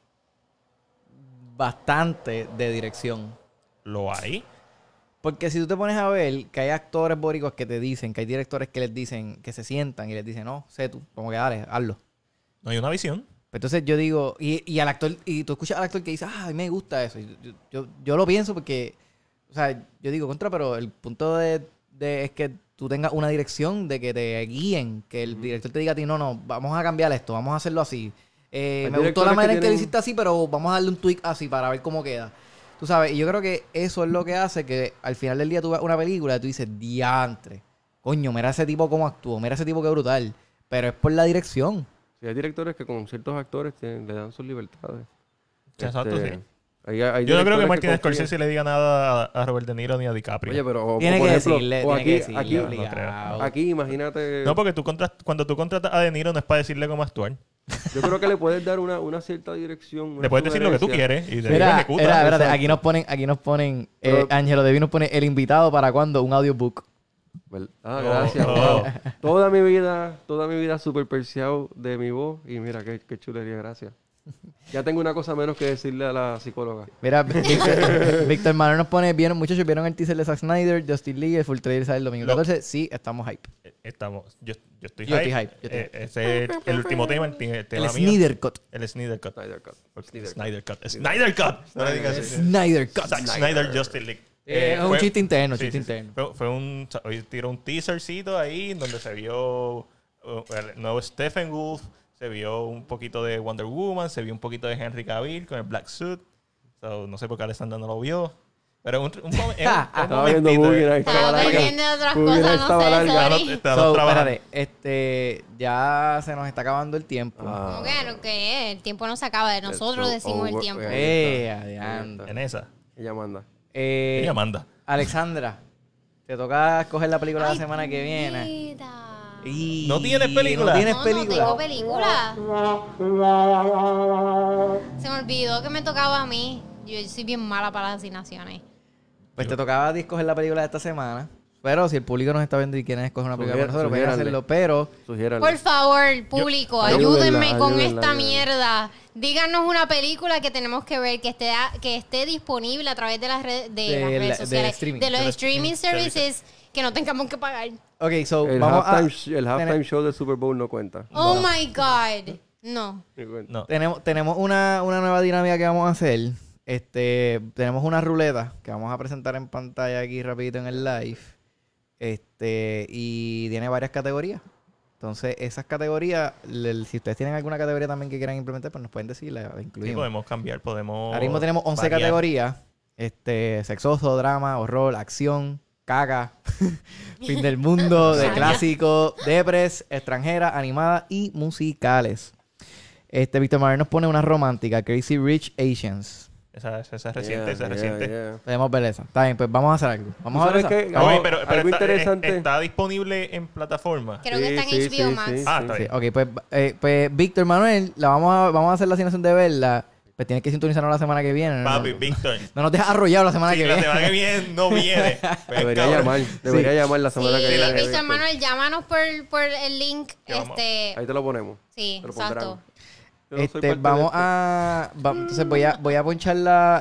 bastante de dirección. Lo hay. Porque si tú te pones a ver que hay actores boricuas que te dicen, que hay directores que les dicen, que se sientan y les dicen, no, sé tú, como que dale, hazlo. No hay una visión. Entonces yo digo, y al actor, y tú escuchas al actor que dice, ah, a mí me gusta eso. Y yo lo pienso porque, o sea, yo digo, contra, pero el punto de es que tú tengas una dirección, de que te guíen, que el director te diga a ti, no, vamos a cambiar esto, vamos a hacerlo así. Me gustó directores la que manera en que lo tienen- hiciste así, pero vamos a darle un tweak así para ver cómo queda. Tú sabes, y yo creo que eso es lo que hace que al final del día tú ves una película y tú dices, diantre, coño, mira ese tipo cómo actuó, mira ese tipo qué brutal. Pero es por la dirección. Sí, hay directores que con ciertos actores le dan sus libertades. Exacto, sí. Hay Yo no creo que directores Martin confían- Scorsese le diga nada a Robert De Niro ni a DiCaprio. Oye, pero Tiene por que ejemplo, decirle, o tiene que aquí, decirle, aquí, obligado. aquí, imagínate. no, porque cuando tú contratas a De Niro no es para decirle cómo actuar. Yo creo que le puedes dar una cierta dirección. una Le puedes decir lo que tú sugerencia. quieres y De Niro Mira, ejecuta. espérate, Exacto. aquí nos ponen, Pero- Ángelo Devi nos pone el invitado para cuando un audiobook. Ah, gracias. Oh. Wow. Toda mi vida super perseado de mi voz. Y mira, qué chulería, gracias. Ya tengo una cosa menos que decirle a la psicóloga. Mira, Víctor Manuel nos pone, muchachos, ¿vieron el teaser de Zack Snyder, Justin Lee, el full trailer sale el domingo Lo- 14? Sí, estamos hype. Yo estoy Yo hype. estoy hype, yo estoy hype. Ese es el último tema, el tema El mío. Snyder Cut. El Snyder Cut. Snyder Cut. Snyder Cut. Snyder Cut. No le digas así. Snyder Cut. Zack Snyder, Justin League. Es un chiste interno, chiste interno. Fue hoy tiró un teasercito ahí donde se vio el nuevo Stephen Wolf, se vio un poquito de Wonder Woman, se vio un poquito de Henry Cavill con el Black Suit. So, no sé por qué Alessandra no lo vio. Pero es un Estaba viendo momentito. Boogie Nights. Estaba larga. pendiente de otras Boogie cosas, Nights no estaba sé, larga. sorry. Está So, trabajando. espérate, ya se nos está acabando el tiempo. Ah. ¿Cómo que no? ¿Qué? El tiempo no se acaba, de nosotros so decimos el over. tiempo. Adiante. En esa. Ella manda. Ella manda. Alexandra, te toca escoger la película de Ay, la semana que viene. puñeta. Y- ¿No tienes película? ¿No tienes No, película? no tengo película. Se me olvidó que me tocaba a mí. Yo soy bien mala para las asignaciones. Pues te tocaba a ti escoger la película de esta semana. Pero si el público nos está viendo y quieren escoger una película con nosotros, pueden Sugiéranle. hacerlo. Pero Sugiéranle. Por favor, público, Ayúdenla, ayúdenme con ayúdenla, esta ayúdenla. mierda. Díganos una película que tenemos que ver, que esté disponible a través de las redes De sociales, streaming. de los De los streaming streaming services, que no tengamos que pagar. ok, so El vamos a... halftime show del Super Bowl no cuenta. Oh my God. No. No cuenta. No. Tenemos una nueva dinámica que vamos a hacer. Tenemos una ruleta que vamos a presentar en pantalla aquí rapidito en el live. Y tiene varias categorías. Entonces, esas categorías, si ustedes tienen alguna categoría también que quieran implementar, pues nos pueden decir, la Sí, incluimos. podemos cambiar, podemos... Ahora mismo tenemos 11 variar. categorías. Sexoso, drama, horror, acción, caga, fin del mundo, de clásico, depres, extranjera, animada y musicales. Víctor Manuel nos pone una romántica, Crazy Rich Asians. Esa es reciente, esa es reciente. Podemos ver esa. Está bien, pues vamos a hacer algo. Vamos a ver esa. ¿Sabes qué? Oye, pero algo está, interesante. está disponible en plataforma. Creo que está en HBO Max. Ah, está Sí, bien. ok, pues Víctor Manuel, vamos a hacer la asignación de verla. Pues tienes que sintonizarnos la semana que viene. Papi, Víctor. No nos dejes arrollado la semana Sí, que la viene. semana que viene no viene. Pues, Debería cabrón. llamar la semana Sí, que viene. Víctor Manuel, llámanos por el link. Que vamos. Ahí te lo ponemos. Sí, Te lo exacto. pondrán. Yo no soy parte de Vamos esto. a... entonces voy a ponchar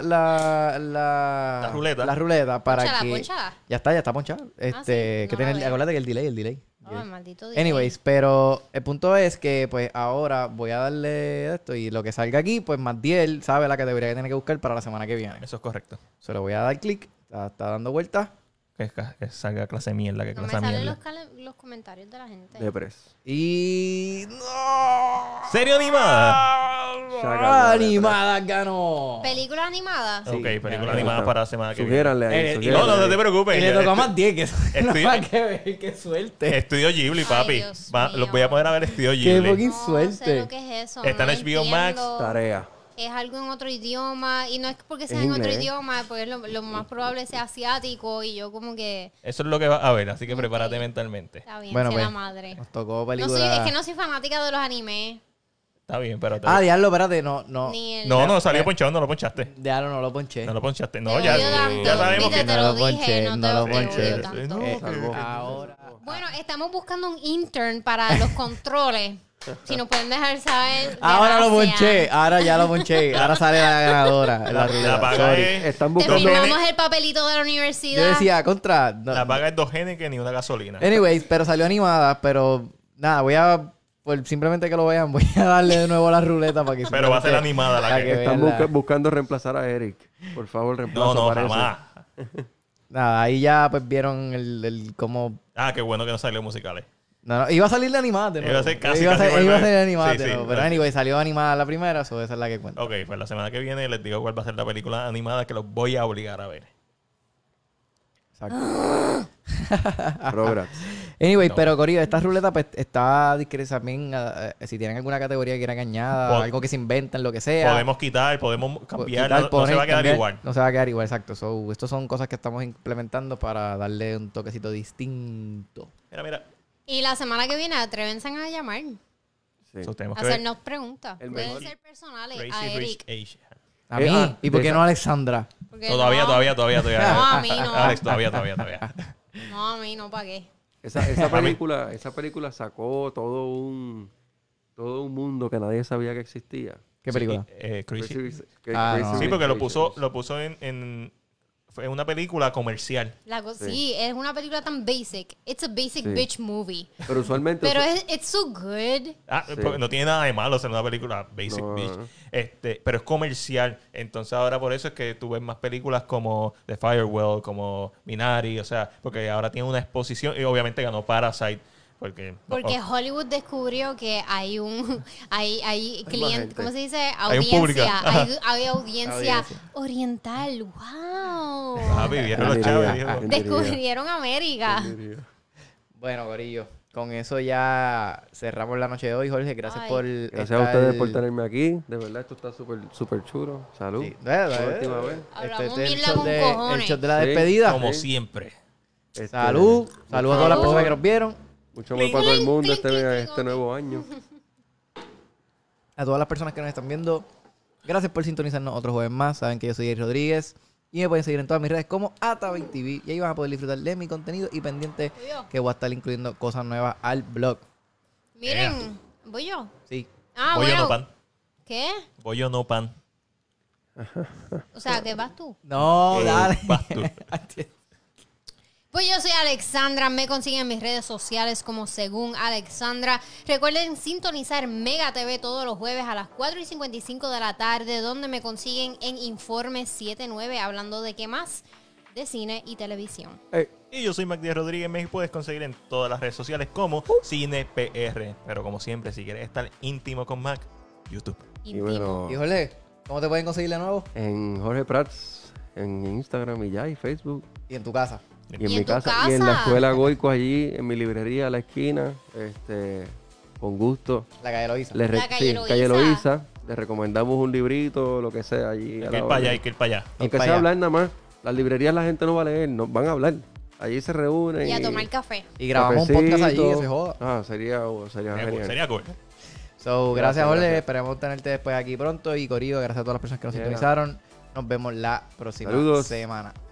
la ruleta. La ruleta para Pónchala, que... pónchala. Ya está ponchada. sí, Que no tiene, la veo. acuérdate que el delay. Ay, maldito DJ. Anyways, pero el punto es que pues ahora voy a darle esto y lo que salga aquí, pues Magdiel sabe la categoría que tiene que buscar para la semana que viene. Eso es correcto. Se lo voy a dar clic, está dando vueltas Que salga clase mierda, que No me clase salen mierda. los comentarios de la gente. Depres. y... ¡No! ¿Serie animada? ¡Animada ganó! ¿Película animada? Sí, Ok, película ya, animada ya. para la semana que viene. Sugiéranle ahí. Eh, sugiéranle No, no ahí. te preocupes. Y le tocó a Magdiel, que estoy- nada que ver, qué suerte. Estudio Ghibli, papi. Dios Los mío. voy a poner a ver Estudio Qué Ghibli. poquito No suerte. sé lo que es eso. Está no en HBO Max. entiendo. Tarea. Es algo en otro idioma. Y no es porque sea Es en otro inglés. idioma, porque lo más probable sea asiático. Y yo como que... Eso es lo que vas a ver, así que prepárate mentalmente. Está bien, Bueno, sea la pues, madre. nos tocó No película... soy, es que no soy fanática de los animes. Está bien, pero... Diablo, espérate, no. Ni el... No, salió ponchado, no lo ponchaste. Diablo, no lo ponché. No lo ponchaste. Te No, ya, odio tanto. ya sabemos Viste, que... te lo No lo dije, ponché, no no te lo te ponché. odio tanto. No. Salvo. Ahora... Bueno, estamos buscando un intern para los controles. Si nos pueden dejar saber. Ahora lo gracias. ponché, ahora ya lo ponché. Ahora sale la ganadora. La La ruleta. paga Sorry. es... Están Te buscando. firmamos el papelito de la universidad. Yo decía, contra... no. La paga es 2 genes que ni una gasolina. Anyways, pero salió animada, pero... Nada, voy a... Por simplemente que lo vean, voy a darle de nuevo la ruleta para que... Pero va a ser simplemente- animada la para que... vean Están buscando reemplazar a Eric. Por favor, reemplazo No, para jamás. Nada, ahí ya pues vieron el cómo... Ah, qué bueno que no salió musicales. No, iba a salir de animada de nuevo. Iba a ser casi, Iba a casi salir vuelve. de animada Sí, de sí, nuevo. Pero vale. anyway, salió animada la primera, so esa es la que cuenta. Ok, pues la semana que viene les digo cuál va a ser la película animada que los voy a obligar a ver. Exacto. Programs. Anyway, No. pero Corillo, esta ruleta pues está también, si tienen alguna categoría que quieran que añada, Pod- algo que se inventen, lo que sea. Podemos quitar, podemos cambiar, quitar, no se poner, va a quedar cambiar. igual. No se va a quedar igual, exacto. So, estos son cosas que estamos implementando para darle un toquecito distinto. Mira, Y la semana que viene, atrévense a llamar. Sí. so, tenemos que ver Hacernos preguntas. El Pueden mejor. ser personales a Crazy Rich Eric. Asian. A mí, ¿y por qué no a Alexandra? Porque Todavía. No, a mí no. Alex, todavía. No, a mí no pagué. Esa película sacó todo un mundo que nadie sabía que existía. ¿Qué película? Crazy. No. Sí, Rich porque lo Asians. puso en fue una película comercial. Sí, es una película tan basic. It's a basic Sí. bitch movie. Pero usualmente... Pero it's so good. Ah, Sí. porque no tiene nada de malo ser una película basic No, bitch. no. Pero es comercial. Entonces ahora por eso es que tú ves más películas como The Firewall, como Minari, o sea, porque ahora tiene una exposición y obviamente ganó Parasite. Porque Hollywood descubrió que hay hay clientes, gente. ¿cómo se dice? Hay un público. Audiencia. Hay audiencia Audiencia. oriental. ¡Wow! vivieron los ¿Quién chavos. diría? dijo. Descubrieron América. Bueno, Corillo, con eso ya cerramos la noche de hoy, Jorge. Gracias Ay. por Gracias a ustedes por tenerme aquí. De verdad, esto está súper chulo. Salud. Sí. Por última vez. Hablamos Este es mierda con el cojones. shot de la Sí. despedida. Como Sí. siempre. Salud. Saludos a todas las Salud. personas que nos vieron. Mucho más para todo el mundo Clink, clink, este clink. nuevo año. A todas las personas que nos están viendo, gracias por sintonizarnos otro jueves más. Saben que yo soy Eric Rodríguez y me pueden seguir en todas mis redes como @20tv y ahí van a poder disfrutar de mi contenido y pendiente que voy a estar incluyendo cosas nuevas al blog. Miren, voy yo. Sí. Ah, Bollo bueno. no pan. ¿Qué? Bollo no pan. O sea, ¿qué vas tú? No, dale. Vas tú. Pues yo soy Alexandra, me consiguen en mis redes sociales como Según Alexandra. Recuerden sintonizar Mega TV todos los jueves a las 4:55 de la tarde, donde me consiguen en Informe 79, hablando de qué más. de cine y televisión. Y yo soy Magdiel Rodríguez. Me puedes conseguir en todas las redes sociales como CinePR. Pero como siempre, si quieres estar íntimo con Mac, YouTube. Y Íntimo. bueno, Y Jorge, ¿cómo te pueden conseguir de nuevo? en Jorge Prats, en Instagram y ya, y Facebook. Y en tu casa. Y en ¿Y mi en tu casa. Y en la casa? escuela Goico allí, en mi librería a la esquina. Con gusto. La calle Loíza. La calle Loíza. Calle Loíza. Les recomendamos un librito, lo que sea allí. Hay que ir para allá, hay que ir para allá. Aunque para sea allá. hablar nada más. Las librerías la gente no va a leer, no, van a hablar. Allí se reúnen. Y a tomar café. Y grabamos un podcast allí, que cafecito. se joda. Ah, sería genial. Sería cool. So, gracias, Jorge. gracias. Esperemos tenerte después aquí pronto. Y Corillo, gracias a todas las personas que nos Yeah. sintonizaron. Nos vemos la próxima Saludos. semana.